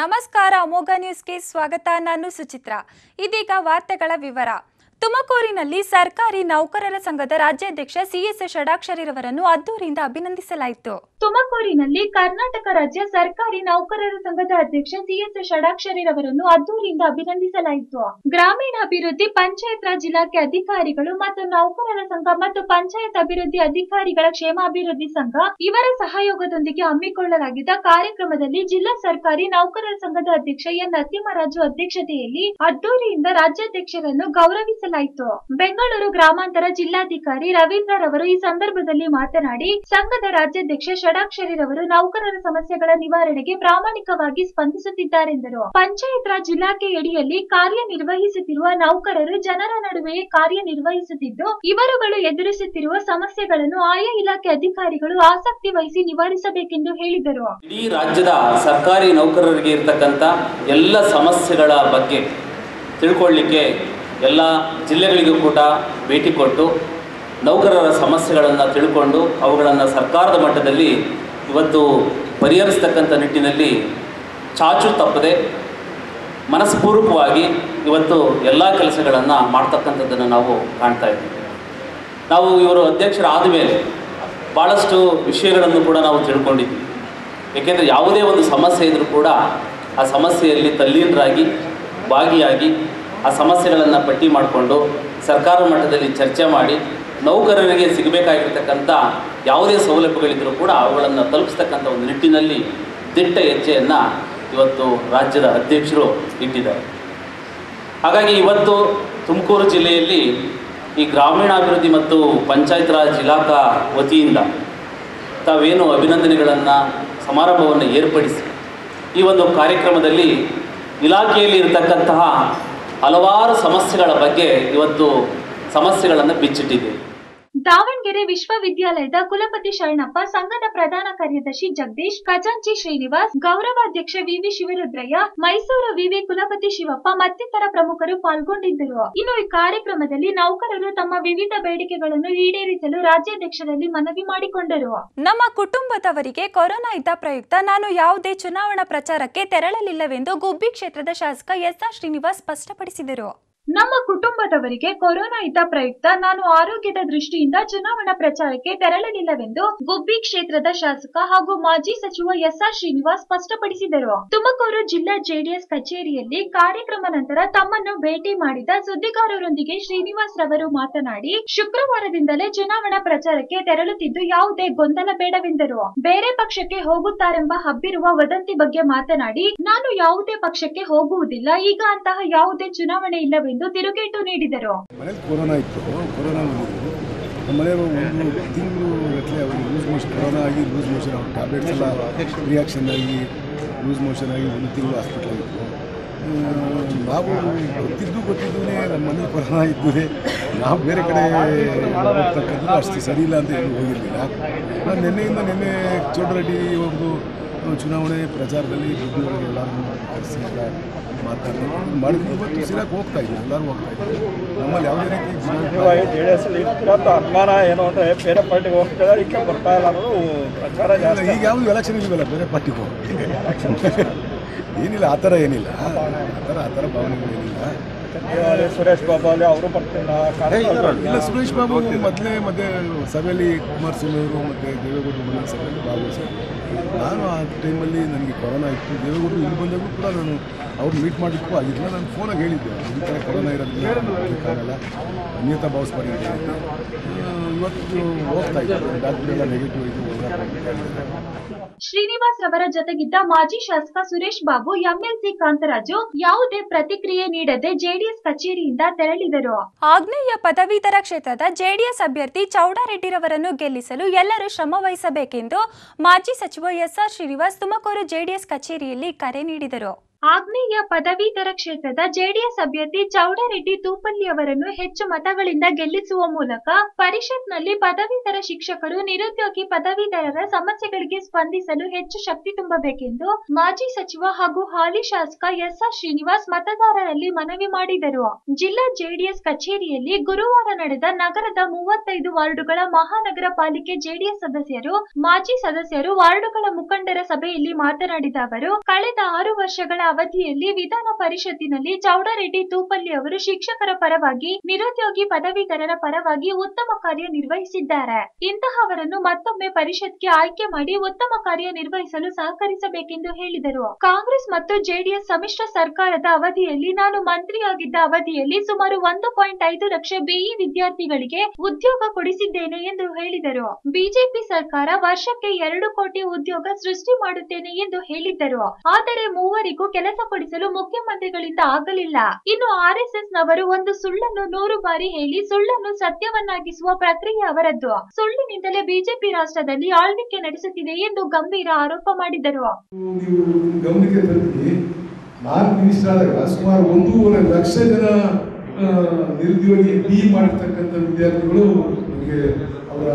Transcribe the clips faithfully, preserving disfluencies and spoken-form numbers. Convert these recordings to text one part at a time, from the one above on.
ನಮಸ್ಕಾರ ಅಮೋಘ ನ್ಯೂಸ್ಗೆ ಸ್ವಾಗತ. ನಾನು ಸುಚಿತ್ರಾ. ಇದೀಗ ವಾರ್ತೆಗಳ ವಿವರ. ತುಮಕೂರಿನಲ್ಲಿ ಸರ್ಕಾರಿ ನೌಕರರ ಸಂಘದ ರಾಜ್ಯಾಧ್ಯಕ್ಷ ಸಿಎಸ್ ಷಡಾಕ್ಷರಿರವರನ್ನು ಅದ್ದೂರಿಯಿಂದ ಅಭಿನಂದಿಸಲಾಯಿತು. ತುಮಕೂರಿನಲ್ಲಿ ಕರ್ನಾಟಕ ರಾಜ್ಯ ಸರ್ಕಾರಿ ನೌಕರರ ಸಂಘದ ಅಧ್ಯಕ್ಷ ಸಿಎಸ್ ಷಡಾಕ್ಷರಿರವರನ್ನು ಅದ್ದೂರಿಯಿಂದ ಅಭಿನಂದಿಸಲಾಯಿತು. ಗ್ರಾಮೀಣಾಭಿವೃದ್ಧಿ ಪಂಚಾಯತ್ ರಾಜ್ ಇಲಾಖೆ ಅಧಿಕಾರಿಗಳು ಮತ್ತು ನೌಕರರ ಸಂಘ ಮತ್ತು ಪಂಚಾಯತ್ ಅಭಿವೃದ್ಧಿ ಅಧಿಕಾರಿಗಳ ಕ್ಷೇಮಾಭಿವೃದ್ಧಿ ಸಂಘ ಇವರ ಸಹಯೋಗದೊಂದಿಗೆ ಹಮ್ಮಿಕೊಳ್ಳಲಾಗಿದ್ದ ಕಾರ್ಯಕ್ರಮದಲ್ಲಿ ಜಿಲ್ಲಾ ಸರ್ಕಾರಿ ನೌಕರರ ಸಂಘದ ಅಧ್ಯಕ್ಷ ಎನ್ ನರಸಿಂಹರಾಜು ಅಧ್ಯಕ್ಷತೆಯಲ್ಲಿ ಅದ್ದೂರಿಯಿಂದ ರಾಜ್ಯಾಧ್ಯಕ್ಷರನ್ನು ಗೌರವಿಸಲಾಯಿತು. ಬೆಂಗಳೂರು ಗ್ರಾಮಾಂತರ ಜಿಲ್ಲಾಧಿಕಾರಿ ರವೀಂದ್ರ ರವರು ಈ ಸಂದರ್ಭದಲ್ಲಿ ಮಾತನಾಡಿ, ಸಂಘದ ರಾಜ್ಯಾಧ್ಯಕ್ಷ ಷಡಾಕ್ಷರಿರವರು ನೌಕರರ ಸಮಸ್ಯೆಗಳ ನಿವಾರಣೆಗೆ ಪ್ರಾಮಾಣಿಕವಾಗಿ ಸ್ಪಂದಿಸುತ್ತಿದ್ದಾರೆಂದರು. ಪಂಚಾಯತ್ ರಾಜ್ ಇಲಾಖೆಯಡಿಯಲ್ಲಿ ಕಾರ್ಯನಿರ್ವಹಿಸುತ್ತಿರುವ ನೌಕರರು ಜನರ ನಡುವೆ ಕಾರ್ಯನಿರ್ವಹಿಸುತ್ತಿದ್ದು, ಇವರುಗಳು ಎದುರಿಸುತ್ತಿರುವ ಸಮಸ್ಯೆಗಳನ್ನು ಆಯಾ ಇಲಾಖೆ ಅಧಿಕಾರಿಗಳು ಆಸಕ್ತಿ ವಹಿಸಿ ನಿವಾರಿಸಬೇಕೆಂದು ಹೇಳಿದರು. ಇಡೀ ರಾಜ್ಯದ ಸರ್ಕಾರಿ ನೌಕರರಿಗೆ ಇರತಕ್ಕಂತ ಎಲ್ಲ ಸಮಸ್ಯೆಗಳ ಬಗ್ಗೆ ತಿಳ್ಕೊಳ್ಳಿಕ್ಕೆ ಎಲ್ಲ ಜಿಲ್ಲೆಗಳಿಗೂ ಕೂಡ ಭೇಟಿ ಕೊಟ್ಟು ನೌಕರರ ಸಮಸ್ಯೆಗಳನ್ನು ತಿಳ್ಕೊಂಡು ಅವುಗಳನ್ನು ಸರ್ಕಾರದ ಮಟ್ಟದಲ್ಲಿ ಇವತ್ತು ಪರಿಹರಿಸ್ತಕ್ಕಂಥ ನಿಟ್ಟಿನಲ್ಲಿ ಚಾಚು ತಪ್ಪದೆ ಮನಸ್ಪೂರ್ವಕವಾಗಿ ಇವತ್ತು ಎಲ್ಲ ಕೆಲಸಗಳನ್ನು ಮಾಡ್ತಕ್ಕಂಥದ್ದನ್ನು ನಾವು ಕಾಣ್ತಾ ಇದ್ದೀವಿ. ನಾವು ಇವರು ಅಧ್ಯಕ್ಷರಾದ ಮೇಲೆ ಭಾಳಷ್ಟು ವಿಷಯಗಳನ್ನು ಕೂಡ ನಾವು ತಿಳ್ಕೊಂಡಿದ್ವಿ. ಏಕೆಂದರೆ ಯಾವುದೇ ಒಂದು ಸಮಸ್ಯೆ ಇದ್ದರೂ ಕೂಡ ಆ ಸಮಸ್ಯೆಯಲ್ಲಿ ತಲ್ಲೀನರಾಗಿ ಭಾಗಿಯಾಗಿ ಆ ಸಮಸ್ಯೆಗಳನ್ನು ಪಟ್ಟಿ ಮಾಡಿಕೊಂಡು ಸರ್ಕಾರ ಮಟ್ಟದಲ್ಲಿ ಚರ್ಚೆ ಮಾಡಿ ನೌಕರರಿಗೆ ಸಿಗಬೇಕಾಗಿರ್ತಕ್ಕಂಥ ಯಾವುದೇ ಸೌಲಭ್ಯಗಳಿದ್ದರೂ ಕೂಡ ಅವುಗಳನ್ನು ತಲುಪಿಸ್ತಕ್ಕಂಥ ಒಂದು ನಿಟ್ಟಿನಲ್ಲಿ ದಿಟ್ಟ ಹೆಜ್ಜೆಯನ್ನು ಇವತ್ತು ರಾಜ್ಯದ ಅಧ್ಯಕ್ಷರು ಇಟ್ಟಿದ್ದಾರೆ. ಹಾಗಾಗಿ ಇವತ್ತು ತುಮಕೂರು ಜಿಲ್ಲೆಯಲ್ಲಿ ಈ ಗ್ರಾಮೀಣಾಭಿವೃದ್ಧಿ ಮತ್ತು ಪಂಚಾಯತ್ ರಾಜ್ ಇಲಾಖಾ ವತಿಯಿಂದ ತಾವೇನು ಅಭಿನಂದನೆಗಳನ್ನು ಸಮಾರಂಭವನ್ನು ಏರ್ಪಡಿಸಿ ಈ ಒಂದು ಕಾರ್ಯಕ್ರಮದಲ್ಲಿ ಇಲಾಖೆಯಲ್ಲಿ ಇರತಕ್ಕಂತಹ ಹಲವಾರು ಸಮಸ್ಯೆಗಳ ಬಗ್ಗೆ ಇವತ್ತು ಸಮಸ್ಯೆಗಳನ್ನು ಬಿಚ್ಚಿಟ್ಟಿದೆ. ದಾವಣಗೆರೆ ವಿಶ್ವವಿದ್ಯಾಲಯದ ಕುಲಪತಿ ಶರಣಪ್ಪ, ಸಂಘದ ಪ್ರಧಾನ ಕಾರ್ಯದರ್ಶಿ ಜಗದೀಶ್, ಖಜಾಂಚಿ ಶ್ರೀನಿವಾಸ್, ಗೌರವಾಧ್ಯಕ್ಷ ವಿವಿ ಶಿವರುದ್ರಯ್ಯ, ಮೈಸೂರು ವಿವಿ ಕುಲಪತಿ ಶಿವಪ್ಪ ಮತ್ತಿತರ ಪ್ರಮುಖರು ಪಾಲ್ಗೊಂಡಿದ್ದರು. ಇನ್ನು ಈ ಕಾರ್ಯಕ್ರಮದಲ್ಲಿ ನೌಕರರು ತಮ್ಮ ವಿವಿಧ ಬೇಡಿಕೆಗಳನ್ನು ಈಡೇರಿಸಲು ರಾಜ್ಯಾಧ್ಯಕ್ಷರಲ್ಲಿ ಮನವಿ ಮಾಡಿಕೊಂಡರು. ನಮ್ಮ ಕುಟುಂಬದವರಿಗೆ ಕೊರೋನಾ ಇದ್ದ ಪ್ರಯುಕ್ತ ನಾನು ಯಾವುದೇ ಚುನಾವಣಾ ಪ್ರಚಾರಕ್ಕೆ ತೆರಳಲಿಲ್ಲವೆಂದು ಗುಬ್ಬಿ ಕ್ಷೇತ್ರದ ಶಾಸಕ ಎಸ್ ಆರ್ ಶ್ರೀನಿವಾಸ್ ಸ್ಪಷ್ಟಪಡಿಸಿದರು. ನಮ್ಮ ಕುಟುಂಬದವರಿಗೆ ಕೊರೋನಾ ಇದ್ದ ಪ್ರಯುಕ್ತ ನಾನು ಆರೋಗ್ಯದ ದೃಷ್ಟಿಯಿಂದ ಚುನಾವಣಾ ಪ್ರಚಾರಕ್ಕೆ ತೆರಳಲಿಲ್ಲವೆಂದು ಗುಬ್ಬಿ ಕ್ಷೇತ್ರದ ಶಾಸಕ ಹಾಗೂ ಮಾಜಿ ಸಚಿವ ಎಸ್ ಆರ್ ಶ್ರೀನಿವಾಸ್ ಸ್ಪಷ್ಟಪಡಿಸಿದರು. ತುಮಕೂರು ಜಿಲ್ಲಾ ಜೆಡಿಎಸ್ ಕಚೇರಿಯಲ್ಲಿ ಕಾರ್ಯಕ್ರಮ ನಂತರ ತಮ್ಮನ್ನು ಭೇಟಿ ಮಾಡಿದ ಸುದ್ದಿಗಾರರೊಂದಿಗೆ ಶ್ರೀನಿವಾಸ್ ರವರು ಮಾತನಾಡಿ, ಶುಕ್ರವಾರದಿಂದಲೇ ಚುನಾವಣಾ ಪ್ರಚಾರಕ್ಕೆ ತೆರಳುತ್ತಿದ್ದು ಯಾವುದೇ ಗೊಂದಲ ಬೇಡವೆಂದರು. ಬೇರೆ ಪಕ್ಷಕ್ಕೆ ಹೋಗುತ್ತಾರೆಂಬ ಹಬ್ಬಿರುವ ವದಂತಿ ಬಗ್ಗೆ ಮಾತನಾಡಿ, ನಾನು ಯಾವುದೇ ಪಕ್ಷಕ್ಕೆ ಹೋಗುವುದಿಲ್ಲ, ಈಗ ಅಂತಹ ಯಾವುದೇ ಚುನಾವಣೆ ಇಲ್ಲವೆಂದು ತಿರುಗೇಟು ನೀಡಿದರು. ಮನೇಲಿ ಕೊರೋನಾ ಇತ್ತು, ಕೊರೋನಾ ಬಂದಿದ್ದು ನಮ್ಮ ಮನೆಯವರು ಒಂದು ತಿಂಗಳು ಗಟ್ಟಲೆ ಅವ್ರಿಗೆ ಲೂಸ್ ಮೋಷನ್ ಕೊರೋನಾ ಆಗಿ ಲೂಸ್ ಮೋಷನ್ ಅವ್ರ ಟ್ಯಾಬ್ಲೆಟ್ಸ್ ಎಲ್ಲ ರಿಯಾಕ್ಷನ್ ಆಗಿ ಲೂಸ್ ಮೋಷನ್ ಆಗಿ ಒಂದು ತಿಂಗಳು ಹಾಸ್ಪಿಟ್ಲ್ ಇತ್ತು. ನಾವು ಗೊತ್ತಿದ್ದು ಗೊತ್ತಿದ್ದು ನಮ್ಮ ಮನೇಲಿ ಕೊರೋನಾ ಇದ್ದರೆ ನಾವು ಬೇರೆ ಕಡೆ ಹೋಗ್ತಕ್ಕಂಥದ್ದು ಅಷ್ಟು ಸರಿ ಇಲ್ಲ ಅಂತ ಹೇಳಿ ಹೋಗಿರಲಿಲ್ಲ. ನಾನು ನಿನ್ನೆಯಿಂದ ನಿನ್ನೆ ಚೋಟರೆಡ್ಡಿ ಅವ್ರದ್ದು ಚುನಾವಣೆ ಪ್ರಚಾರದಲ್ಲಿ ಬುದ್ಧಿಯೊಳಗೆ ಎಲ್ಲರೂ ಕರೆಸಿ ಎಲ್ಲ ಮಾತಾಡ್ತಾರೆ ಮಾಡಿದ್ರು. ಇವತ್ತು ಸಿರಾಕ್ ಹೋಗ್ತಾ ಇದ್ದೀವಿ, ಎಲ್ಲರೂ ಹೋಗ್ತಾ ಇದ್ದೀವಿ. ನಮ್ಮಲ್ಲಿ ಯಾವುದೇ ರೀತಿ ಜೆ ಡಿ ಎಸ್ ಅನುಮಾನ ಏನು ಅಂದರೆ ಬೇರೆ ಪಾರ್ಟಿಗೆ ಹೋಗ್ತಾರೆ, ಈಗ ಬರ್ತಾ ಇಲ್ಲ ಅನ್ನೋದು ಪ್ರಚಾರ ಜಾಸ್ತಿ. ಈಗ ಯಾವುದು ಎಲೆಕ್ಷನ್ ಇಲ್ವಲ್ಲ, ಬೇರೆ ಪಾರ್ಟಿಗೆ ಹೋಗಿ ಏನಿಲ್ಲ, ಆ ಥರ ಏನಿಲ್ಲ, ಆ ಥರ ಆ ಥರ ಭಾವನೆಗಳೇನಿಲ್ಲ. ಸುರೇಶ್ ಬಾಬು ಅಲ್ಲಿ ಅವರು ಬರ್ತಿಲ್ಲ ಇಲ್ಲ. ಸುರೇಶ್ ಬಾಬು ಮೊದಲೇ ಮಧ್ಯೆ ಸಭೆಯಲ್ಲಿ ಕುಮಾರಸ್ವಾಮಿ ಅವರು ಮತ್ತು ದೇವೇಗೌಡರು ಬಂದ ಸಭೆಯಲ್ಲಿ ಭಾಗವಹಿಸಿದ್ರು. ನಾನು ಆ ಟೈಮಲ್ಲಿ ನನಗೆ ಕೊರೋನಾ ಇತ್ತು. ದೇವೇಗೌಡರು ಇಲ್ಲಿ ಬಂದಾಗೂ ಕೂಡ ನಾನು ಅವ್ರು ಮೀಟ್ ಮಾಡಲಿಕ್ಕೂ ಆಗಿಲ್ಲ. ನಾನು ಫೋನಾಗಿ ಹೇಳಿದ್ದೆ, ಈ ಥರ ಕೊರೋನಾ ಇರೋದ್ರಿಂದ ಆಗಲ್ಲ, ಅನ್ಯತಾ ಭಾವಿಸ್ಬಾರಿ ಅಂತ ಹೇಳಿದ್ದೆ. ಇವತ್ತು ಹೋಗ್ತಾ ಇದ್ದಾರೆ, ಡಾಕ್ಟರ್ ಎಲ್ಲ ನೆಗೆಟಿವ್ ಇದು. ಶ್ರೀನಿವಾಸ್ ರವರ ಜೊತೆಗಿದ್ದ ಮಾಜಿ ಶಾಸಕ ಸುರೇಶ್ ಬಾಬು, ಎಂಎಲ್ಸಿ ಕಾಂತರಾಜು ಯಾವುದೇ ಪ್ರತಿಕ್ರಿಯೆ ನೀಡದೆ ಜೆಡಿಎಸ್ ಕಚೇರಿಯಿಂದ ತೆರಳಿದರು. ಆಗ್ನೇಯ ಪದವೀಧರ ಕ್ಷೇತ್ರದ ಜೆಡಿಎಸ್ ಅಭ್ಯರ್ಥಿ ಚೌಡಾರೆಡ್ಡಿರವರನ್ನು ಗೆಲ್ಲಿಸಲು ಎಲ್ಲರೂ ಶ್ರಮ ವಹಿಸಬೇಕೆಂದು ಮಾಜಿ ಸಚಿವ S R Srinivas Tumakuru JDS ಕಚೇರಿಯಲ್ಲಿ ಕರೆ ನೀಡಿದರು. ಆಗ್ನೇಯ ಪದವೀಧರ ಕ್ಷೇತ್ರದ ಜೆಡಿಎಸ್ ಅಭ್ಯರ್ಥಿ ಚೌಡರೆಡ್ಡಿ ತೂಪಲ್ಲಿ ಅವರನ್ನು ಹೆಚ್ಚು ಮತಗಳಿಂದ ಗೆಲ್ಲಿಸುವ ಮೂಲಕ ಪರಿಷತ್ನಲ್ಲಿ ಪದವೀಧರ ಶಿಕ್ಷಕರು ನಿರುದ್ಯೋಗಿ ಪದವೀಧರರ ಸಮಸ್ಯೆಗಳಿಗೆ ಸ್ಪಂದಿಸಲು ಹೆಚ್ಚು ಶಕ್ತಿ ತುಂಬಬೇಕೆಂದು ಮಾಜಿ ಸಚಿವ ಹಾಗೂ ಹಾಲಿ ಶಾಸಕ ಎಸ್ ಆರ್ ಶ್ರೀನಿವಾಸ್ ಮತದಾರರಲ್ಲಿ ಮನವಿ ಮಾಡಿದರು. ಜಿಲ್ಲಾ ಜೆಡಿಎಸ್ ಕಚೇರಿಯಲ್ಲಿ ಗುರುವಾರ ನಡೆದ ನಗರದ ಮೂವತ್ತೈದು ವಾರ್ಡುಗಳ ಮಹಾನಗರ ಪಾಲಿಕೆ ಜೆಡಿಎಸ್ ಸದಸ್ಯರು, ಮಾಜಿ ಸದಸ್ಯರು, ವಾರ್ಡುಗಳ ಮುಖಂಡರ ಸಭೆಯಲ್ಲಿ ಮಾತನಾಡಿದ ಅವರು, ಕಳೆದ ಆರು ವರ್ಷಗಳ ಅವಧಿಯಲ್ಲಿ ವಿಧಾನ ಪರಿಷತ್ತಿನಲ್ಲಿ ಚೌಡರೆಡ್ಡಿ ತೂಪಲ್ಲಿ ಅವರು ಶಿಕ್ಷಕರ ಪರವಾಗಿ, ನಿರುದ್ಯೋಗಿ ಪದವೀಧರರ ಪರವಾಗಿ ಉತ್ತಮ ಕಾರ್ಯ ನಿರ್ವಹಿಸಿದ್ದಾರೆ. ಇಂತಹವರನ್ನು ಮತ್ತೊಮ್ಮೆ ಪರಿಷತ್ಗೆ ಆಯ್ಕೆ ಮಾಡಿ ಉತ್ತಮ ಕಾರ್ಯ ನಿರ್ವಹಿಸಲು ಸಹಕರಿಸಬೇಕೆಂದು ಹೇಳಿದರು. ಕಾಂಗ್ರೆಸ್ ಮತ್ತು ಜೆಡಿಎಸ್ ಸಮ್ಮಿಶ್ರ ಸರ್ಕಾರದ ಅವಧಿಯಲ್ಲಿ ನಾನು ಮಂತ್ರಿಯಾಗಿದ್ದ ಅವಧಿಯಲ್ಲಿ ಸುಮಾರು ಒಂದು ಪಾಯಿಂಟ್ ಐದು ಲಕ್ಷ ಬಿಇ ವಿದ್ಯಾರ್ಥಿಗಳಿಗೆ ಉದ್ಯೋಗ ಕೊಡಿಸಿದ್ದೇನೆ ಎಂದು ಹೇಳಿದರು. ಬಿಜೆಪಿ ಸರ್ಕಾರ ವರ್ಷಕ್ಕೆ ಎರಡು ಕೋಟಿ ಉದ್ಯೋಗ ಸೃಷ್ಟಿ ಮಾಡುತ್ತೇನೆ ಎಂದು ಹೇಳಿದ್ದರು. ಆದರೆ ಮೂವರಿಗೂ ಕೆಲಸ ಕೊಡಿಸಲು ಮುಖ್ಯಮಂತ್ರಿಗಳಿಂದ ಆಗಲಿಲ್ಲ. ಇನ್ನು ಆರ್ಎಸ್ಎಸ್ ನವರು ಒಂದು ಸುಳ್ಳನ್ನು ನೂರು ಬಾರಿ ಹೇಳಿ ಸುಳ್ಳನ್ನು ಸತ್ಯವನ್ನಾಗಿಸುವ ಪ್ರಕ್ರಿಯೆ ಅವರದ್ದು. ಸುಳ್ಳಿನಿಂದಲೇ ಬಿಜೆಪಿ ರಾಷ್ಟ್ರದಲ್ಲಿ ಆಳ್ವಿಕೆ ನಡೆಸುತ್ತಿದೆ ಎಂದು ಗಂಭೀರ ಆರೋಪ ಮಾಡಿದರು. ಗಮನಕ್ಕೆ ತಂದು ನಾಲ್ಕು ಮಿನಿಸ್ಟರ್ ಆದಾಗ ಸುಮಾರು ಒಂದೂವರೆ ಲಕ್ಷ ಜನ ನಿರುದ್ಯೋಗಿ ಬಿ ಮಾಡಿರ್ತಕ್ಕಂಥ ವಿದ್ಯಾರ್ಥಿಗಳು ನಮಗೆ ಅವರ